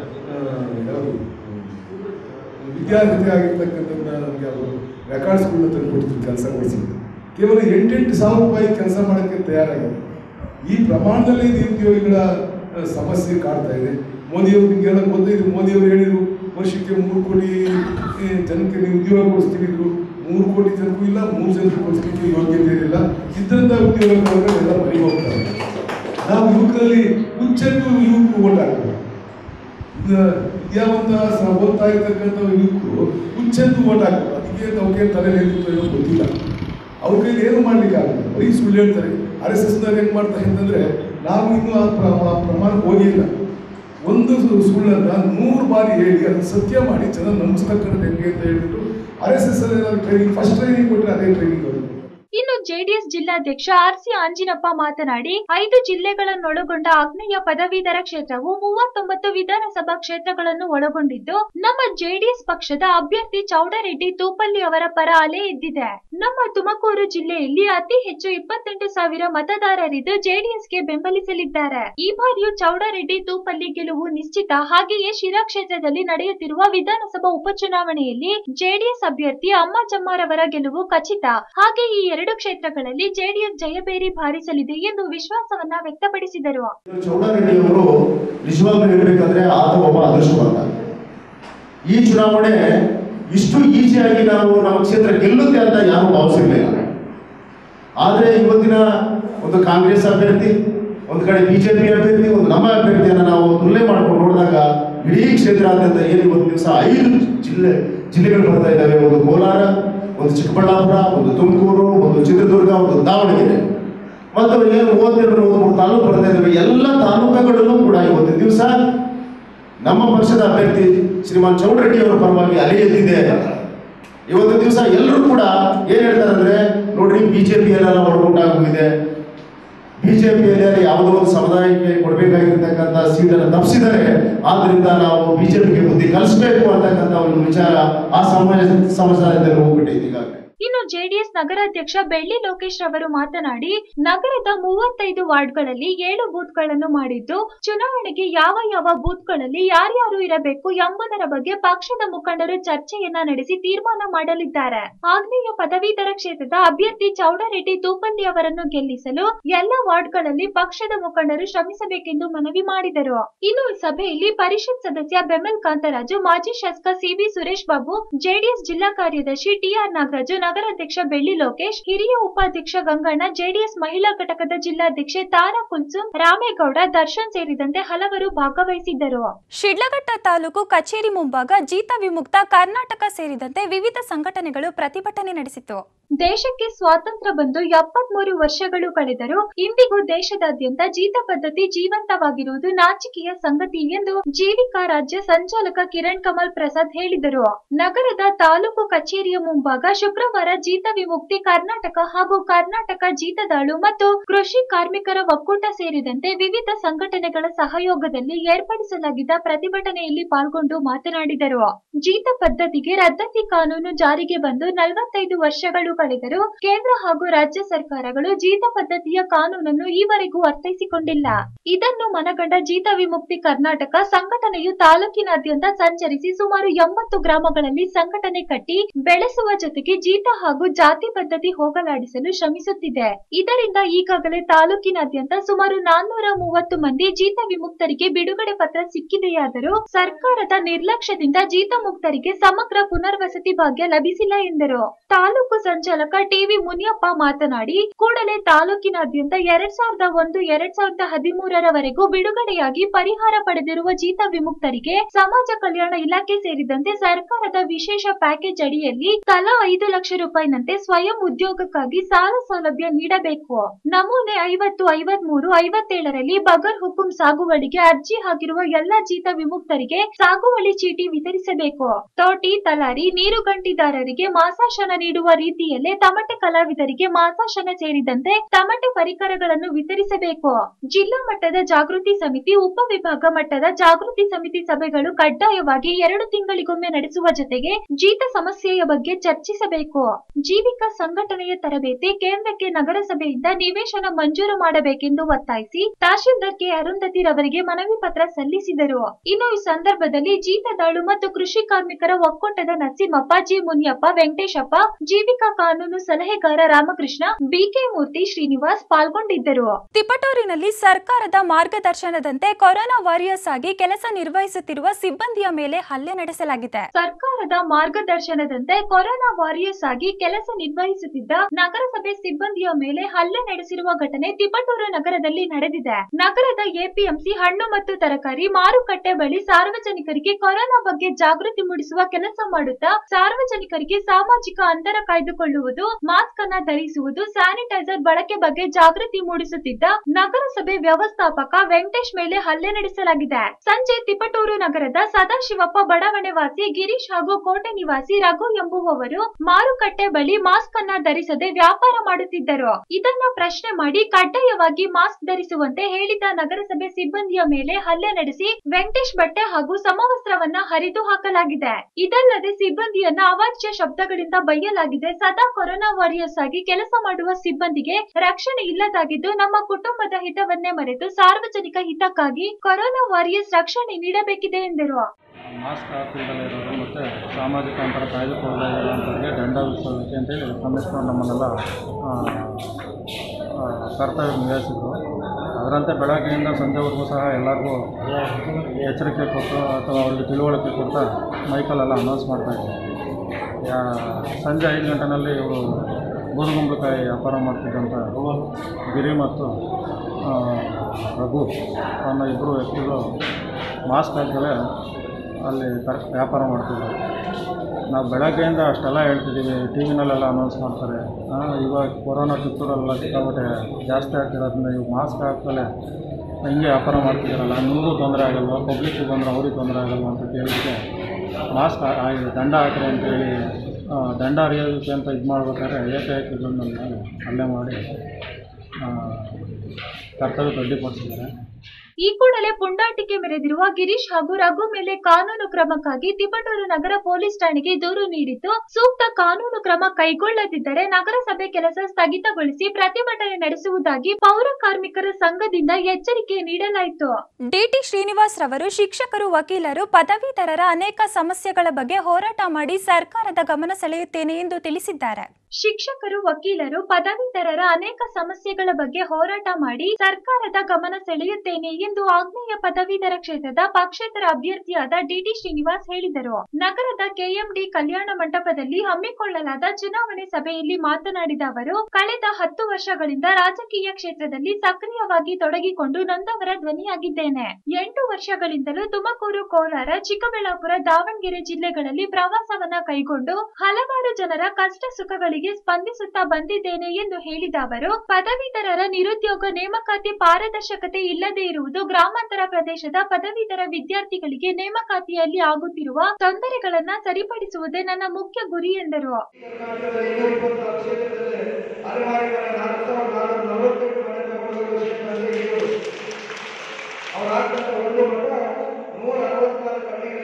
ವಿದ್ಯಾರ್ಥಿ ಆಗಿರ್ತಕ್ಕಂಥದ್ದನ್ನ ನಮಗೆ ಅವರು ರೆಕಾರ್ಡ್ಸ್ಗಳನ್ನ ತಂದುಕೊಡ್ತಿದ್ರು, ಕೆಲಸ ಕೊಡಿಸಿದ್ರು. ಕೇವಲ ಎಂಟೆಂಟು ಸಾವಿರ ರೂಪಾಯಿ ಕೆಲಸ ಮಾಡೋಕ್ಕೆ ತಯಾರಾಗಿದೆ. ಈ ಪ್ರಮಾಣದಲ್ಲಿ ನಿರುದ್ಯೋಗಿಗಳ ಸಮಸ್ಯೆ ಕಾಡ್ತಾ ಇದೆ. ಮೋದಿಯವರು ನಿಮ್ಗೆ ಹೇಳೋದು ಗೊತ್ತಿದ್ದು, ಮೋದಿಯವರು ಹೇಳಿದರು ವರ್ಷಕ್ಕೆ ಮೂರು ಕೋಟಿ ಜನಕ್ಕೆ ಉದ್ಯೋಗ ಕೊಡಿಸ್ತಿದ್ರು. ಮೂರು ಕೋಟಿ ಜನಕ್ಕೂ ಇಲ್ಲ, ಮೂರು ಜನಕ್ಕೆ ಕೊಡಿಸ್ಲಿಕ್ಕೆ ಯೋಗ್ಯತೆ ಇರಲಿಲ್ಲ. ಇದರಿಂದ ಉದ್ಯೋಗಗಳು ಎಲ್ಲ ಮನೆ ಹೋಗ್ತಾರೆ. ನಾವು ಯುವಕರಲ್ಲಿ ಹುಚ್ಚೆದ್ದು ಯುವಕರು ಓಟ್ ಹಾಕ್ತಾರೆ. ವಿದ್ಯಾವಂತ ಓದ್ತಾ ಇರ್ತಕ್ಕಂಥ ಯುವಕರು ಹುಚ್ಚೆದ್ದು ಓಟ್ ಹಾಕ್ತಾರೆ. ಅದಕ್ಕೆ ಅವಕ್ಕೆ ತಲೆ ನಿಲ್ಲುತ್ತೋ ಗೊತ್ತಿಲ್ಲ. ಅವ್ರ ಕೈಲಿ ಏನು ಮಾಡ್ಲಿಕ್ಕಾಗಲ್ಲ, ಬರೀ ಸುಳ್ಳು ಹೇಳ್ತಾರೆ. ಆರ್ ಎಸ್ ಎಸ್ನವ್ರು ಏನು ಮಾಡ್ತಾರೆ ಅಂತಂದರೆ, ನಾವು ಇನ್ನೂ ಆ ಪ್ರಮಾಣಕ್ಕೆ ಹೋಗಿಲ್ಲ. ಒಂದು ಸುಳ್ಳನ್ನು ನೂರು ಬಾರಿ ಹೇಳಿ ಅದನ್ನು ಸತ್ಯ ಮಾಡಿ ಜನ ನಂಬಿಸ್ತಕ್ಕಂಥ ಹೆಂಗೆ ಅಂತ ಹೇಳ್ಬಿಟ್ಟು ಆರ್ ಎಸ್ ಎಸ್ ಅಲ್ಲಿ ಏನಾದ್ರು ಟ್ರೈನಿಂಗ್ ಫಸ್ಟ್ ಟ್ರೈನಿಂಗ್ ಕೊಟ್ಟರೆ ಅದೇ ಟ್ರೈನಿಂಗ್ ಅವರು. ಇನ್ನು ಜೆಡಿಎಸ್ ಜಿಲ್ಲಾಧ್ಯಕ್ಷ ಆರ್ ಸಿ ಆಂಜಿನಪ್ಪ ಮಾತನಾಡಿ, ಐದು ಜಿಲ್ಲೆಗಳನ್ನೊಳಗೊಂಡ ಆಗ್ನೇಯ ಪದವೀಧರ ಕ್ಷೇತ್ರವು ಮೂವತ್ತೊಂಬತ್ತು ವಿಧಾನಸಭಾ ಕ್ಷೇತ್ರಗಳನ್ನು ಒಳಗೊಂಡಿದ್ದು, ನಮ್ಮ ಜೆಡಿಎಸ್ ಪಕ್ಷದ ಅಭ್ಯರ್ಥಿ ಚೌಡರೆಡ್ಡಿ ತೂಪಲ್ಲಿ ಅವರ ಪರ ಅಲೆ ಎದ್ದಿದೆ. ನಮ್ಮ ತುಮಕೂರು ಜಿಲ್ಲೆಯಲ್ಲಿ ಅತಿ ಹೆಚ್ಚು ಇಪ್ಪತ್ತೆಂಟು ಸಾವಿರ ಮತದಾರರಿದ್ದು ಜೆಡಿಎಸ್ಗೆ ಬೆಂಬಲಿಸಲಿದ್ದಾರೆ. ಈ ಬಾರಿಯೂ ಚೌಡರೆಡ್ಡಿ ತೂಪಲ್ಲಿ ಗೆಲುವು ನಿಶ್ಚಿತ. ಹಾಗೆಯೇ ಶಿರಾ ಕ್ಷೇತ್ರದಲ್ಲಿ ನಡೆಯುತ್ತಿರುವ ವಿಧಾನಸಭಾ ಉಪಚುನಾವಣೆಯಲ್ಲಿ ಜೆಡಿಎಸ್ ಅಭ್ಯರ್ಥಿ ಅಮ್ಮ ಜಮ್ಮಾರವರ ಗೆಲುವು ಖಚಿತ. ಹಾಗೆ ಈ ಎರಡು ಕ್ಷೇತ್ರಗಳಲ್ಲಿ ಜೆಡಿಎಸ್ ಜಯಬೇರಿ ಬಾರಿಸಲಿದೆ ಎಂದು ವಿಶ್ವಾಸವನ್ನ ವ್ಯಕ್ತಪಡಿಸಿದರು. ಚೌಡರೆಡ್ಡಿ ಅವರು ನಿಜವಾಗ್ಲೂ ಹೇಳಬೇಕಾದ್ರೆ ಆತ ಒಬ್ಬ ಅದೃಷ್ಟವಂತ. ಈ ಚುನಾವಣೆ ಇಷ್ಟು ಈಸಿಯಾಗಿ ನಾವು ನಮ್ಮ ಕ್ಷೇತ್ರ ಗೆಲ್ಲುತ್ತೆ ಅಂತ ಯಾರು ಭಾವಿಸಿರಲಿಲ್ಲ. ಆದರೆ ಇವತ್ತಿನ ಒಂದು ಕಾಂಗ್ರೆಸ್ ಅಭ್ಯರ್ಥಿ, ಒಂದು ಕಡೆ ಬಿಜೆಪಿ ಅಭ್ಯರ್ಥಿ, ಒಂದು ನಮ್ಮ ಅಭ್ಯರ್ಥಿಯನ್ನು ನಾವು ತುಲನೆ ಮಾಡ್ಕೊಂಡು ನೋಡಿದಾಗ ಇಡೀ ಕ್ಷೇತ್ರಾದ್ಯಂತ ಏನು ಇವತ್ತು ದಿವಸ ಐದು ಜಿಲ್ಲೆ ಜಿಲ್ಲೆಗಳು ಬರ್ತಾ ಇದ್ದಾವೆ. ಒಂದು ಕೋಲಾರ, ಒಂದು ಚಿಕ್ಕಬಳ್ಳಾಪುರ, ಒಂದು ತುಮಕೂರು, ಒಂದು ಚಿತ್ರದುರ್ಗ, ಒಂದು ದಾವಣಗೆರೆ ಮತ್ತು ಏನು ಮೂವತ್ತೆರಡು ಮೂರು ತಾಲೂಕು ಬರ್ತಾ ಇದ್ದಾವೆ. ಎಲ್ಲ ತಾಲೂಕುಗಳಲ್ಲೂ ಕೂಡ ಇವತ್ತು ದಿವಸ ನಮ್ಮ ಪಕ್ಷದ ಅಭ್ಯರ್ಥಿ ಶ್ರೀಮಾನ್ ಚೌಡರೆಡ್ಡಿ ಅವರ ಪರವಾಗಿ ಅಲೆ ಎದ್ದಿದೆ. ಇವತ್ತು ದಿವಸ ಎಲ್ಲರೂ ಕೂಡ ಏನ್ ಹೇಳ್ತಾರೆ ಅಂದ್ರೆ, ನೋಡ್ರಿ ಬಿಜೆಪಿಯಲ್ಲೆಲ್ಲ ಒಳಗೊಂಡಾಗೋಗಿದೆ, ಬಿಜೆಪಿಯಲ್ಲಿ ಯಾವುದೋ ಒಂದು ಸಮುದಾಯಕ್ಕೆ ಕೊಡಬೇಕಾಗಿರ್ತಕ್ಕಂಥ ಸೀಟನ್ನು ತಪ್ಪಿಸಿದರೆ, ಆದ್ರಿಂದ ನಾವು ಬಿಜೆಪಿಗೆ ಬುದ್ಧಿ ಕಲಿಸಬೇಕು ಅಂತಕ್ಕಂಥ ಒಂದು ವಿಚಾರ ಆ ಸಮಾಜ ಸಮಾಜದಲ್ಲಿ ಹೋಗ್ಬಿಟ್ಟಿದೆ ಈಗಾಗಲೇ. ಇನ್ನು ಜೆಡಿಎಸ್ ನಗರಾಧ್ಯಕ್ಷ ಬೆಳ್ಳಿ ಲೋಕೇಶ್ ರವರು ಮಾತನಾಡಿ, ನಗರದ ಮೂವತ್ತೈದು ವಾರ್ಡ್ಗಳಲ್ಲಿ ಏಳು ಬೂತ್ಗಳನ್ನು ಮಾಡಿದ್ದು, ಚುನಾವಣೆಗೆ ಯಾವ ಯಾವ ಬೂತ್ಗಳಲ್ಲಿ ಯಾರ್ಯಾರು ಇರಬೇಕು ಎಂಬುದರ ಬಗ್ಗೆ ಪಕ್ಷದ ಮುಖಂಡರು ಚರ್ಚೆಯನ್ನ ನಡೆಸಿ ತೀರ್ಮಾನ ಮಾಡಲಿದ್ದಾರೆ. ಆಗ್ನೇಯ ಪದವೀಧರ ಕ್ಷೇತ್ರದ ಅಭ್ಯರ್ಥಿ ಚೌಡರೆಡ್ಡಿ ತೂಪಲ್ಲಿ ಅವರನ್ನು ಗೆಲ್ಲಿಸಲು ಎಲ್ಲ ವಾರ್ಡ್ಗಳಲ್ಲಿ ಪಕ್ಷದ ಮುಖಂಡರು ಶ್ರಮಿಸಬೇಕೆಂದು ಮನವಿ ಮಾಡಿದರು. ಇನ್ನು ಈ ಸಭೆಯಲ್ಲಿ ಪರಿಷತ್ ಸದಸ್ಯ ಬೆಮೆಲ್ ಕಾಂತರಾಜು, ಮಾಜಿ ಶಾಸಕ ಸಿಬಿ ಸುರೇಶ್ ಬಾಬು, ಜೆಡಿಎಸ್ ಜಿಲ್ಲಾ ಕಾರ್ಯದರ್ಶಿ ಟಿಆರ್ ನಾಗರಾಜು, ನಗರಾಧ್ಯಕ್ಷ ಬೆಳ್ಳಿ ಲೋಕೇಶ್, ಹಿರಿಯ ಉಪಾಧ್ಯಕ್ಷ ಗಂಗಣ್ಣ, ಜೆಡಿಎಸ್ ಮಹಿಳಾ ಘಟಕದ ಜಿಲ್ಲಾಧ್ಯಕ್ಷೆ ತಾರಾ ಕುಲ್ಸುಂ, ರಾಮೇಗೌಡ, ದರ್ಶನ್ ಸೇರಿದಂತೆ ಹಲವರು ಭಾಗವಹಿಸಿದ್ದರು. ಶಿಡ್ಲಘಟ್ಟ ತಾಲೂಕು ಕಚೇರಿ ಮುಂಭಾಗ ಜೀತ ವಿಮುಕ್ತ ಕರ್ನಾಟಕ ಸೇರಿದಂತೆ ವಿವಿಧ ಸಂಘಟನೆಗಳು ಪ್ರತಿಭಟನೆ ನಡೆಸಿತು. ದೇಶಕ್ಕೆ ಸ್ವಾತಂತ್ರ್ಯ ಬಂದು ಎಪ್ಪತ್ಮೂರು ವರ್ಷಗಳು ಕಳೆದರೂ ಇಂದಿಗೂ ದೇಶದಾದ್ಯಂತ ಜೀತ ಪದ್ಧತಿ ಜೀವಂತವಾಗಿರುವುದು ನಾಚಿಕೆಯ ಸಂಗತಿ ಎಂದು ಜೀವಿಕಾ ರಾಜ್ಯ ಸಂಚಾಲಕ ಕಿರಣ್ ಕಮಲ್ ಪ್ರಸಾದ್ ಹೇಳಿದರು. ನಗರದ ತಾಲೂಕು ಕಚೇರಿಯ ಮುಂಭಾಗ ಶುಕ್ರವಾರ ಜೀತ ವಿಮುಕ್ತಿ ಕರ್ನಾಟಕ ಹಾಗೂ ಕರ್ನಾಟಕ ಜೀತದಾಳು ಮತ್ತು ಕೃಷಿ ಕಾರ್ಮಿಕರ ಒಕ್ಕೂಟ ಸೇರಿದಂತೆ ವಿವಿಧ ಸಂಘಟನೆಗಳ ಸಹಯೋಗದಲ್ಲಿ ಏರ್ಪಡಿಸಲಾಗಿದ್ದ ಪ್ರತಿಭಟನೆಯಲ್ಲಿ ಪಾಲ್ಗೊಂಡು ಮಾತನಾಡಿದರು. ಜೀತ ಪದ್ಧತಿಗೆ ರದ್ದತಿ ಕಾನೂನು ಜಾರಿಗೆ ಬಂದು ನಲವತ್ತೈದು ವರ್ಷಗಳು ಕಳೆದರೂ ಕೇಂದ್ರ ಹಾಗೂ ರಾಜ್ಯ ಸರ್ಕಾರಗಳು ಜೀತ ಪದ್ಧತಿಯ ಕಾನೂನನ್ನು ಈವರೆಗೂ ಅರ್ಥೈಸಿಕೊಂಡಿಲ್ಲ. ಇದನ್ನು ಮನಗಂಡ ಜೀತ ವಿಮುಕ್ತಿ ಕರ್ನಾಟಕ ಸಂಘಟನೆಯು ತಾಲೂಕಿನಾದ್ಯಂತ ಸಂಚರಿಸಿ ಸುಮಾರು ಎಂಬತ್ತು ಗ್ರಾಮಗಳಲ್ಲಿ ಸಂಘಟನೆ ಕಟ್ಟಿ ಬೆಳೆಸುವ ಜೊತೆಗೆ ಜೀತ ಹಾಗೂ ಜಾತಿ ಪದ್ಧತಿ ಹೋಗಲಾಡಿಸಲು ಶ್ರಮಿಸುತ್ತಿದೆ. ಇದರಿಂದ ಈಗಾಗಲೇ ತಾಲೂಕಿನಾದ್ಯಂತ ಸುಮಾರು ನಾನ್ನೂರ ಮೂವತ್ತು ಮಂದಿ ಜೀತ ವಿಮುಕ್ತರಿಗೆ ಬಿಡುಗಡೆ ಪತ್ರ ಸಿಕ್ಕಿದೆಯಾದರೂ ಸರ್ಕಾರದ ನಿರ್ಲಕ್ಷ್ಯದಿಂದ ಜೀತ ಮುಕ್ತರಿಗೆ ಸಮಗ್ರ ಪುನರ್ವಸತಿ ಭಾಗ್ಯ ಲಭಿಸಿಲ್ಲ ಎಂದರು. ತಾಲೂಕು ಸಂಚಾಲಕ ಟಿವಿ ಮುನಿಯಪ್ಪ ಮಾತನಾಡಿ, ಕೂಡಲೇ ತಾಲೂಕಿನಾದ್ಯಂತ ಎರಡ್ ಸಾವಿರದ ಒಂದು ಎರಡ್ ಸಾವಿರದ ಹದಿಮೂರರವರೆಗೂ ಬಿಡುಗಡೆಯಾಗಿ ಪರಿಹಾರ ಪಡೆದಿರುವ ಜೀತ ವಿಮುಕ್ತರಿಗೆ ಸಮಾಜ ಕಲ್ಯಾಣ ಇಲಾಖೆ ಸೇರಿದಂತೆ ಸರ್ಕಾರದ ವಿಶೇಷ ಪ್ಯಾಕೇಜ್ ಅಡಿಯಲ್ಲಿ ತಲಾ ಐದು ಲಕ್ಷ ರೂಪಾಯಿನಂತೆ ಸ್ವಯಂ ಉದ್ಯೋಗಕ್ಕಾಗಿ ಸಾಲ ಸೌಲಭ್ಯ ನೀಡಬೇಕು. ನಮೂನೆ ಐವತ್ತು ಐವತ್ಮೂರು ಐವತ್ತೇಳರಲ್ಲಿ ಬಗರ್ ಹುಕುಂ ಸಾಗುವಳಿಗೆ ಅರ್ಜಿ ಹಾಕಿರುವ ಎಲ್ಲ ಜೀತ ವಿಮುಕ್ತರಿಗೆ ಸಾಗುವಳಿ ಚೀಟಿ ವಿತರಿಸಬೇಕು. ತೋಟಿ, ತಲಾರಿ, ನೀರುಗಂಟಿದಾರರಿಗೆ ಮಾಸಾಶನ ನೀಡುವ ರೀತಿಯಲ್ಲೇ ತಮಟೆ ಕಲಾವಿದರಿಗೆ ಮಾಸಾಶನ ಸೇರಿದಂತೆ ತಮಟೆ ಪರಿಕರಗಳನ್ನು ವಿತರಿಸಬೇಕು. ಜಿಲ್ಲಾ ಮಟ್ಟದ ಜಾಗೃತಿ ಸಮಿತಿ, ಉಪವಿಭಾಗ ಮಟ್ಟದ ಜಾಗೃತಿ ಸಮಿತಿ ಸಭೆಗಳು ಕಡ್ಡಾಯವಾಗಿ ಎರಡು ತಿಂಗಳಿಗೊಮ್ಮೆ ನಡೆಸುವ ಜೊತೆಗೆ ಜೀತ ಸಮಸ್ಯೆಯ ಬಗ್ಗೆ ಚರ್ಚಿಸಬೇಕು. ಜೀವಿಕ ಸಂಘಟನೆಯ ತರಬೇತಿ ಕೇಂದ್ರಕ್ಕೆ ನಗರಸಭೆಯಿಂದ ನಿವೇಶನ ಮಂಜೂರು ಮಾಡಬೇಕೆಂದು ಒತ್ತಾಯಿಸಿ ತಹಶೀಲ್ದಾರ್ ಕೆ ಅರುಂಧತಿ ರವರಿಗೆ ಮನವಿ ಪತ್ರ ಸಲ್ಲಿಸಿದರು. ಇನ್ನು ಈ ಸಂದರ್ಭದಲ್ಲಿ ಜೀತದಾಳು ಮತ್ತು ಕೃಷಿ ಕಾರ್ಮಿಕರ ಒಕ್ಕೂಟದ ನರಸಿಂಹಪ್ಪ, ಜಿ ಮುನಿಯಪ್ಪ, ವೆಂಕಟೇಶಪ್ಪ, ಜೀವಿಕಾ ಕಾನೂನು ಸಲಹೆಗಾರ ರಾಮಕೃಷ್ಣ, ಬಿಕೆ ಮೂರ್ತಿ, ಶ್ರೀನಿವಾಸ್ ಪಾಲ್ಗೊಂಡಿದ್ದರು. ತಿಪಟೂರಿನಲ್ಲಿ ಸರ್ಕಾರದ ಮಾರ್ಗದರ್ಶನದಂತೆ ಕೊರೋನಾ ವಾರಿಯರ್ಸ್ ಆಗಿ ಕೆಲಸ ನಿರ್ವಹಿಸುತ್ತಿರುವ ಸಿಬ್ಬಂದಿಯ ಮೇಲೆ ಹಲ್ಲೆ ನಡೆಸಲಾಗಿದೆ. ಸರ್ಕಾರದ ಮಾರ್ಗದರ್ಶನದಂತೆ ಕೊರೋನಾ ವಾರಿಯರ್ಸ್ ಆಗಿ ಕೆಲಸ ನಿರ್ವಹಿಸುತ್ತಿದ್ದ ನಗರಸಭೆ ಸಿಬ್ಬಂದಿಯ ಮೇಲೆ ಹಲ್ಲೆ ನಡೆಸಿರುವ ಘಟನೆ ತಿಪಟೂರು ನಗರದಲ್ಲಿ ನಡೆದಿದೆ. ನಗರದ ಎಪಿಎಂಸಿ ಹಣ್ಣು ಮತ್ತು ತರಕಾರಿ ಮಾರುಕಟ್ಟೆ ಬಳಿ ಸಾರ್ವಜನಿಕರಿಗೆ ಕೊರೋನಾ ಬಗ್ಗೆ ಜಾಗೃತಿ ಮೂಡಿಸುವ ಕೆಲಸ ಮಾಡುತ್ತಾ ಸಾರ್ವಜನಿಕರಿಗೆ ಸಾಮಾಜಿಕ ಅಂತರ ಕಾಯ್ದುಕೊಳ್ಳುವುದು, ಮಾಸ್ಕ್ ಅನ್ನ ಧರಿಸುವುದು, ಸ್ಯಾನಿಟೈಸರ್ ಬಳಕೆ ಬಗ್ಗೆ ಜಾಗೃತಿ ಮೂಡಿಸುತ್ತಿದ್ದ ನಗರಸಭೆ ವ್ಯವಸ್ಥಾಪಕ ವೆಂಕಟೇಶ್ ಮೇಲೆ ಹಲ್ಲೆ ನಡೆಸಲಾಗಿದೆ. ಸಂಜೆ ತಿಪಟೂರು ನಗರದ ಸದಾಶಿವಪ್ಪ ಬಡಾವಣೆ ವಾಸಿ ಗಿರೀಶ್ ಹಾಗೂ ಕೋಟೆ ನಿವಾಸಿ ರಘು ಎಂಬುವವರು ಮಾರುಕಟ್ಟೆ ಬಳಿ ಮಾಸ್ಕ್ ಅನ್ನ ಧರಿಸದೆ ವ್ಯಾಪಾರ ಮಾಡುತ್ತಿದ್ದರು. ಇದನ್ನ ಪ್ರಶ್ನೆ ಮಾಡಿ ಕಡ್ಡಾಯವಾಗಿ ಮಾಸ್ಕ್ ಧರಿಸುವಂತೆ ಹೇಳಿದ ನಗರಸಭೆ ಸಿಬ್ಬಂದಿಯ ಮೇಲೆ ಹಲ್ಲೆ ನಡೆಸಿ ವೆಂಕಟೇಶ್ ಬಟ್ಟೆ ಹಾಗೂ ಸಮವಸ್ತ್ರವನ್ನ ಹರಿದು ಹಾಕಲಾಗಿದೆ. ಇದಲ್ಲದೆ ಸಿಬ್ಬಂದಿಯನ್ನ ಅವಾಚ್ಯ ಶಬ್ದಗಳಿಂದ ಬೈಯಲಾಗಿದೆ. ಸದಾ ಕೊರೋನಾ ವಾರಿಯರ್ಸ್ ಆಗಿ ಕೆಲಸ ಮಾಡುವ ಸಿಬ್ಬಂದಿಗೆ ರಕ್ಷಣೆ ಇಲ್ಲದಾಗಿದ್ದು ನಮ್ಮ ಕುಟುಂಬದ ಹಿತವನ್ನೇ ಮರೆತು ಸಾರ್ವಜನಿಕ ಹಿತಕ್ಕಾಗಿ ಕೊರೋನಾ ವಾರಿಯರ್ಸ್ ರಕ್ಷಣೆ ನೀಡಬೇಕಿದೆ ಎಂದರು. ಮಾಸ್ಕ್ ಹಾಕಿಲ್ಲದೆ ಇರೋರು ಮತ್ತು ಸಾಮಾಜಿಕ ಅಂತರ ಕಾಯ್ದುಕೊಳ್ಳದೇ ಇರೋಂಥವ್ರಿಗೆ ದಂಡ ವಿಧಿಸೋದಕ್ಕೆ ಅಂತೇಳಿ ಕಮಿಷನರ್ ನಮ್ಮನ್ನೆಲ್ಲ ಕರ್ತವ್ಯ ನಿರ್ವಹಿಸಿದ್ರು. ಅದರಂತೆ ಬೆಳಗ್ಗೆಯಿಂದ ಸಂಜೆವರೆಗೂ ಸಹ ಎಲ್ಲರಿಗೂ ಎಚ್ಚರಿಕೆ ಕೊಟ್ಟು ಅಥವಾ ಅವರಿಗೆ ತಿಳುವಳಿಕೆ ಕೊಡ್ತಾ ಮೈಕಲ್ಲೆಲ್ಲ ಅನೌನ್ಸ್ ಮಾಡ್ತಾಯಿದ್ರು. ಯಾ ಸಂಜೆ ಐದು ಗಂಟೆನಲ್ಲಿ ಇವರು ಬೂದುಗುಂಬಳಕಾಯಿ ವ್ಯಾಪಾರ ಮಾಡ್ತಿದ್ದಂಥ ಗಿರಿ ಮತ್ತು ರಘು ಅನ್ನೋ ಇಬ್ಬರು ವ್ಯಕ್ತಿಗಳು ಮಾಸ್ಕ್ ಹಾಕಲೇ ಅಲ್ಲಿ ತರ್ ವ್ಯಾಪಾರ ಮಾಡ್ತಿದ್ರು. ನಾವು ಬೆಳಗ್ಗೆಯಿಂದ ಅಷ್ಟೆಲ್ಲ ಹೇಳ್ತಿದ್ದೀವಿ, ಟಿ ವಿನಲ್ಲೆಲ್ಲ ಅನೌನ್ಸ್ ಮಾಡ್ತಾರೆ. ಇವಾಗ ಕೊರೋನಾ ಕಿತ್ತೂರೆಲ್ಲ ಸಿಕ್ಕಾಬಿಟ್ಟೆ ಜಾಸ್ತಿ ಆಗ್ತಿರೋದ್ರಿಂದ ಇವಾಗ ಮಾಸ್ಕ್ ಹಾಕಲೇ ಹಿಂಗೆ ವ್ಯಾಪಾರ ಮಾಡ್ತಿದ್ದಾರಲ್ಲ, ನಿಮಗೂ ತೊಂದರೆ ಆಗಲ್ವ, ಪಬ್ಲಿಕ್ಕಿಗೆ ಬಂದರೆ ಅವ್ರಿಗೆ ತೊಂದರೆ ಆಗಲ್ವ ಅಂತ ಕೇಳಿದರೆ ಮಾಸ್ಕ್ ದಂಡ ಹಾಕಿರಿ ಅಂತೇಳಿ ದಂಡ ಅರಿಯೋದಕ್ಕೆ ಅಂತ ಇದು ಮಾಡ್ಬೇಕಾದ್ರೆ ಏಕಾಏಕಿ ನನ್ನ ಮೇಲೆ ಹಲ್ಲೆ ಮಾಡಿ ಕರ್ತವ್ಯ ಅಡ್ಡಿಪಡಿಸಿದ್ದಾರೆ. ಈ ಕೂಡಲೇ ಪುಂಡಾಟಿಕೆ ಮೆರೆದಿರುವ ಗಿರೀಶ್ ಹಾಗೂ ರಘು ಮೇಲೆ ಕಾನೂನು ಕ್ರಮಕ್ಕಾಗಿ ತಿಪಟೂರು ನಗರ ಪೊಲೀಸ್ ಠಾಣೆಗೆ ದೂರು ನೀಡಿದ್ದು, ಸೂಕ್ತ ಕಾನೂನು ಕ್ರಮ ಕೈಗೊಳ್ಳದಿದ್ದರೆ ನಗರಸಭೆ ಕೆಲಸ ಸ್ಥಗಿತಗೊಳಿಸಿ ಪ್ರತಿಭಟನೆ ನಡೆಸುವುದಾಗಿ ಪೌರ ಕಾರ್ಮಿಕರ ಸಂಘದಿಂದ ಎಚ್ಚರಿಕೆ ನೀಡಲಾಯಿತು. ಡಿಟಿ ಶ್ರೀನಿವಾಸ್ ರವರು ಶಿಕ್ಷಕರು, ವಕೀಲರು, ಪದವೀಧರರ ಅನೇಕ ಸಮಸ್ಯೆಗಳ ಬಗ್ಗೆ ಹೋರಾಟ ಮಾಡಿ ಸರ್ಕಾರದ ಗಮನ ಸೆಳೆಯುತ್ತೇನೆ ಎಂದು ತಿಳಿಸಿದ್ದಾರೆ. ಶಿಕ್ಷಕರು, ವಕೀಲರು, ಪದವೀಧರರ ಅನೇಕ ಸಮಸ್ಯೆಗಳ ಬಗ್ಗೆ ಹೋರಾಟ ಮಾಡಿ ಸರ್ಕಾರದ ಗಮನ ಸೆಳೆಯುತ್ತೇನೆ ಎಂದು ಆಗ್ನೇಯ ಪದವೀಧರ ಕ್ಷೇತ್ರದ ಪಕ್ಷೇತರ ಅಭ್ಯರ್ಥಿಯಾದ ಡಿಟಿ ಶ್ರೀನಿವಾಸ್ ಹೇಳಿದರು. ನಗರದ ಕೆಎಂಡಿ ಕಲ್ಯಾಣ ಮಂಟಪದಲ್ಲಿ ಹಮ್ಮಿಕೊಳ್ಳಲಾದ ಚುನಾವಣೆ ಸಭೆಯಲ್ಲಿ ಮಾತನಾಡಿದ ಅವರು, ಕಳೆದ ಹತ್ತು ವರ್ಷಗಳಿಂದ ರಾಜಕೀಯ ಕ್ಷೇತ್ರದಲ್ಲಿ ಸಕ್ರಿಯವಾಗಿ ತೊಡಗಿಕೊಂಡು ನೊಂದವರ ಧ್ವನಿಯಾಗಿದ್ದೇನೆ. ಎಂಟು ವರ್ಷಗಳಿಂದಲೂ ತುಮಕೂರು, ಕೋಲಾರ, ಚಿಕ್ಕಬಳ್ಳಾಪುರ, ದಾವಣಗೆರೆ ಜಿಲ್ಲೆಗಳಲ್ಲಿ ಪ್ರವಾಸವನ್ನ ಕೈಗೊಂಡು ಹಲವಾರು ಜನರ ಕಷ್ಟ ಸುಖಗಳಿಗೆ ಸ್ಪಂದಿಸುತ್ತಾ ಬಂದಿದ್ದೇನೆ ಎಂದು ಹೇಳಿದ ಅವರು, ಪದವೀಧರರ ನಿರುದ್ಯೋಗ, ನೇಮಕಾತಿ ಪಾರದರ್ಶಕತೆ ಇಲ್ಲದೆ ಇರುವುದು, ಗ್ರಾಮಾಂತರ ಪ್ರದೇಶದ ಪದವೀಧರ ವಿದ್ಯಾರ್ಥಿಗಳಿಗೆ ನೇಮಕಾತಿಯಲ್ಲಿ ಆಗುತ್ತಿರುವ ತೊಂದರೆಗಳನ್ನ ಸರಿಪಡಿಸುವುದೇ ನನ್ನ ಮುಖ್ಯ ಗುರಿ ಎಂದರು.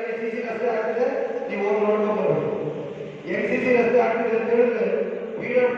ಎನ್ಸಿಸಿ ರಸ್ತೆ ಆಗ್ತಿದೆ ಅಂತ ಹೇಳಿದ್ರೆ ವಿಡಿಯೋ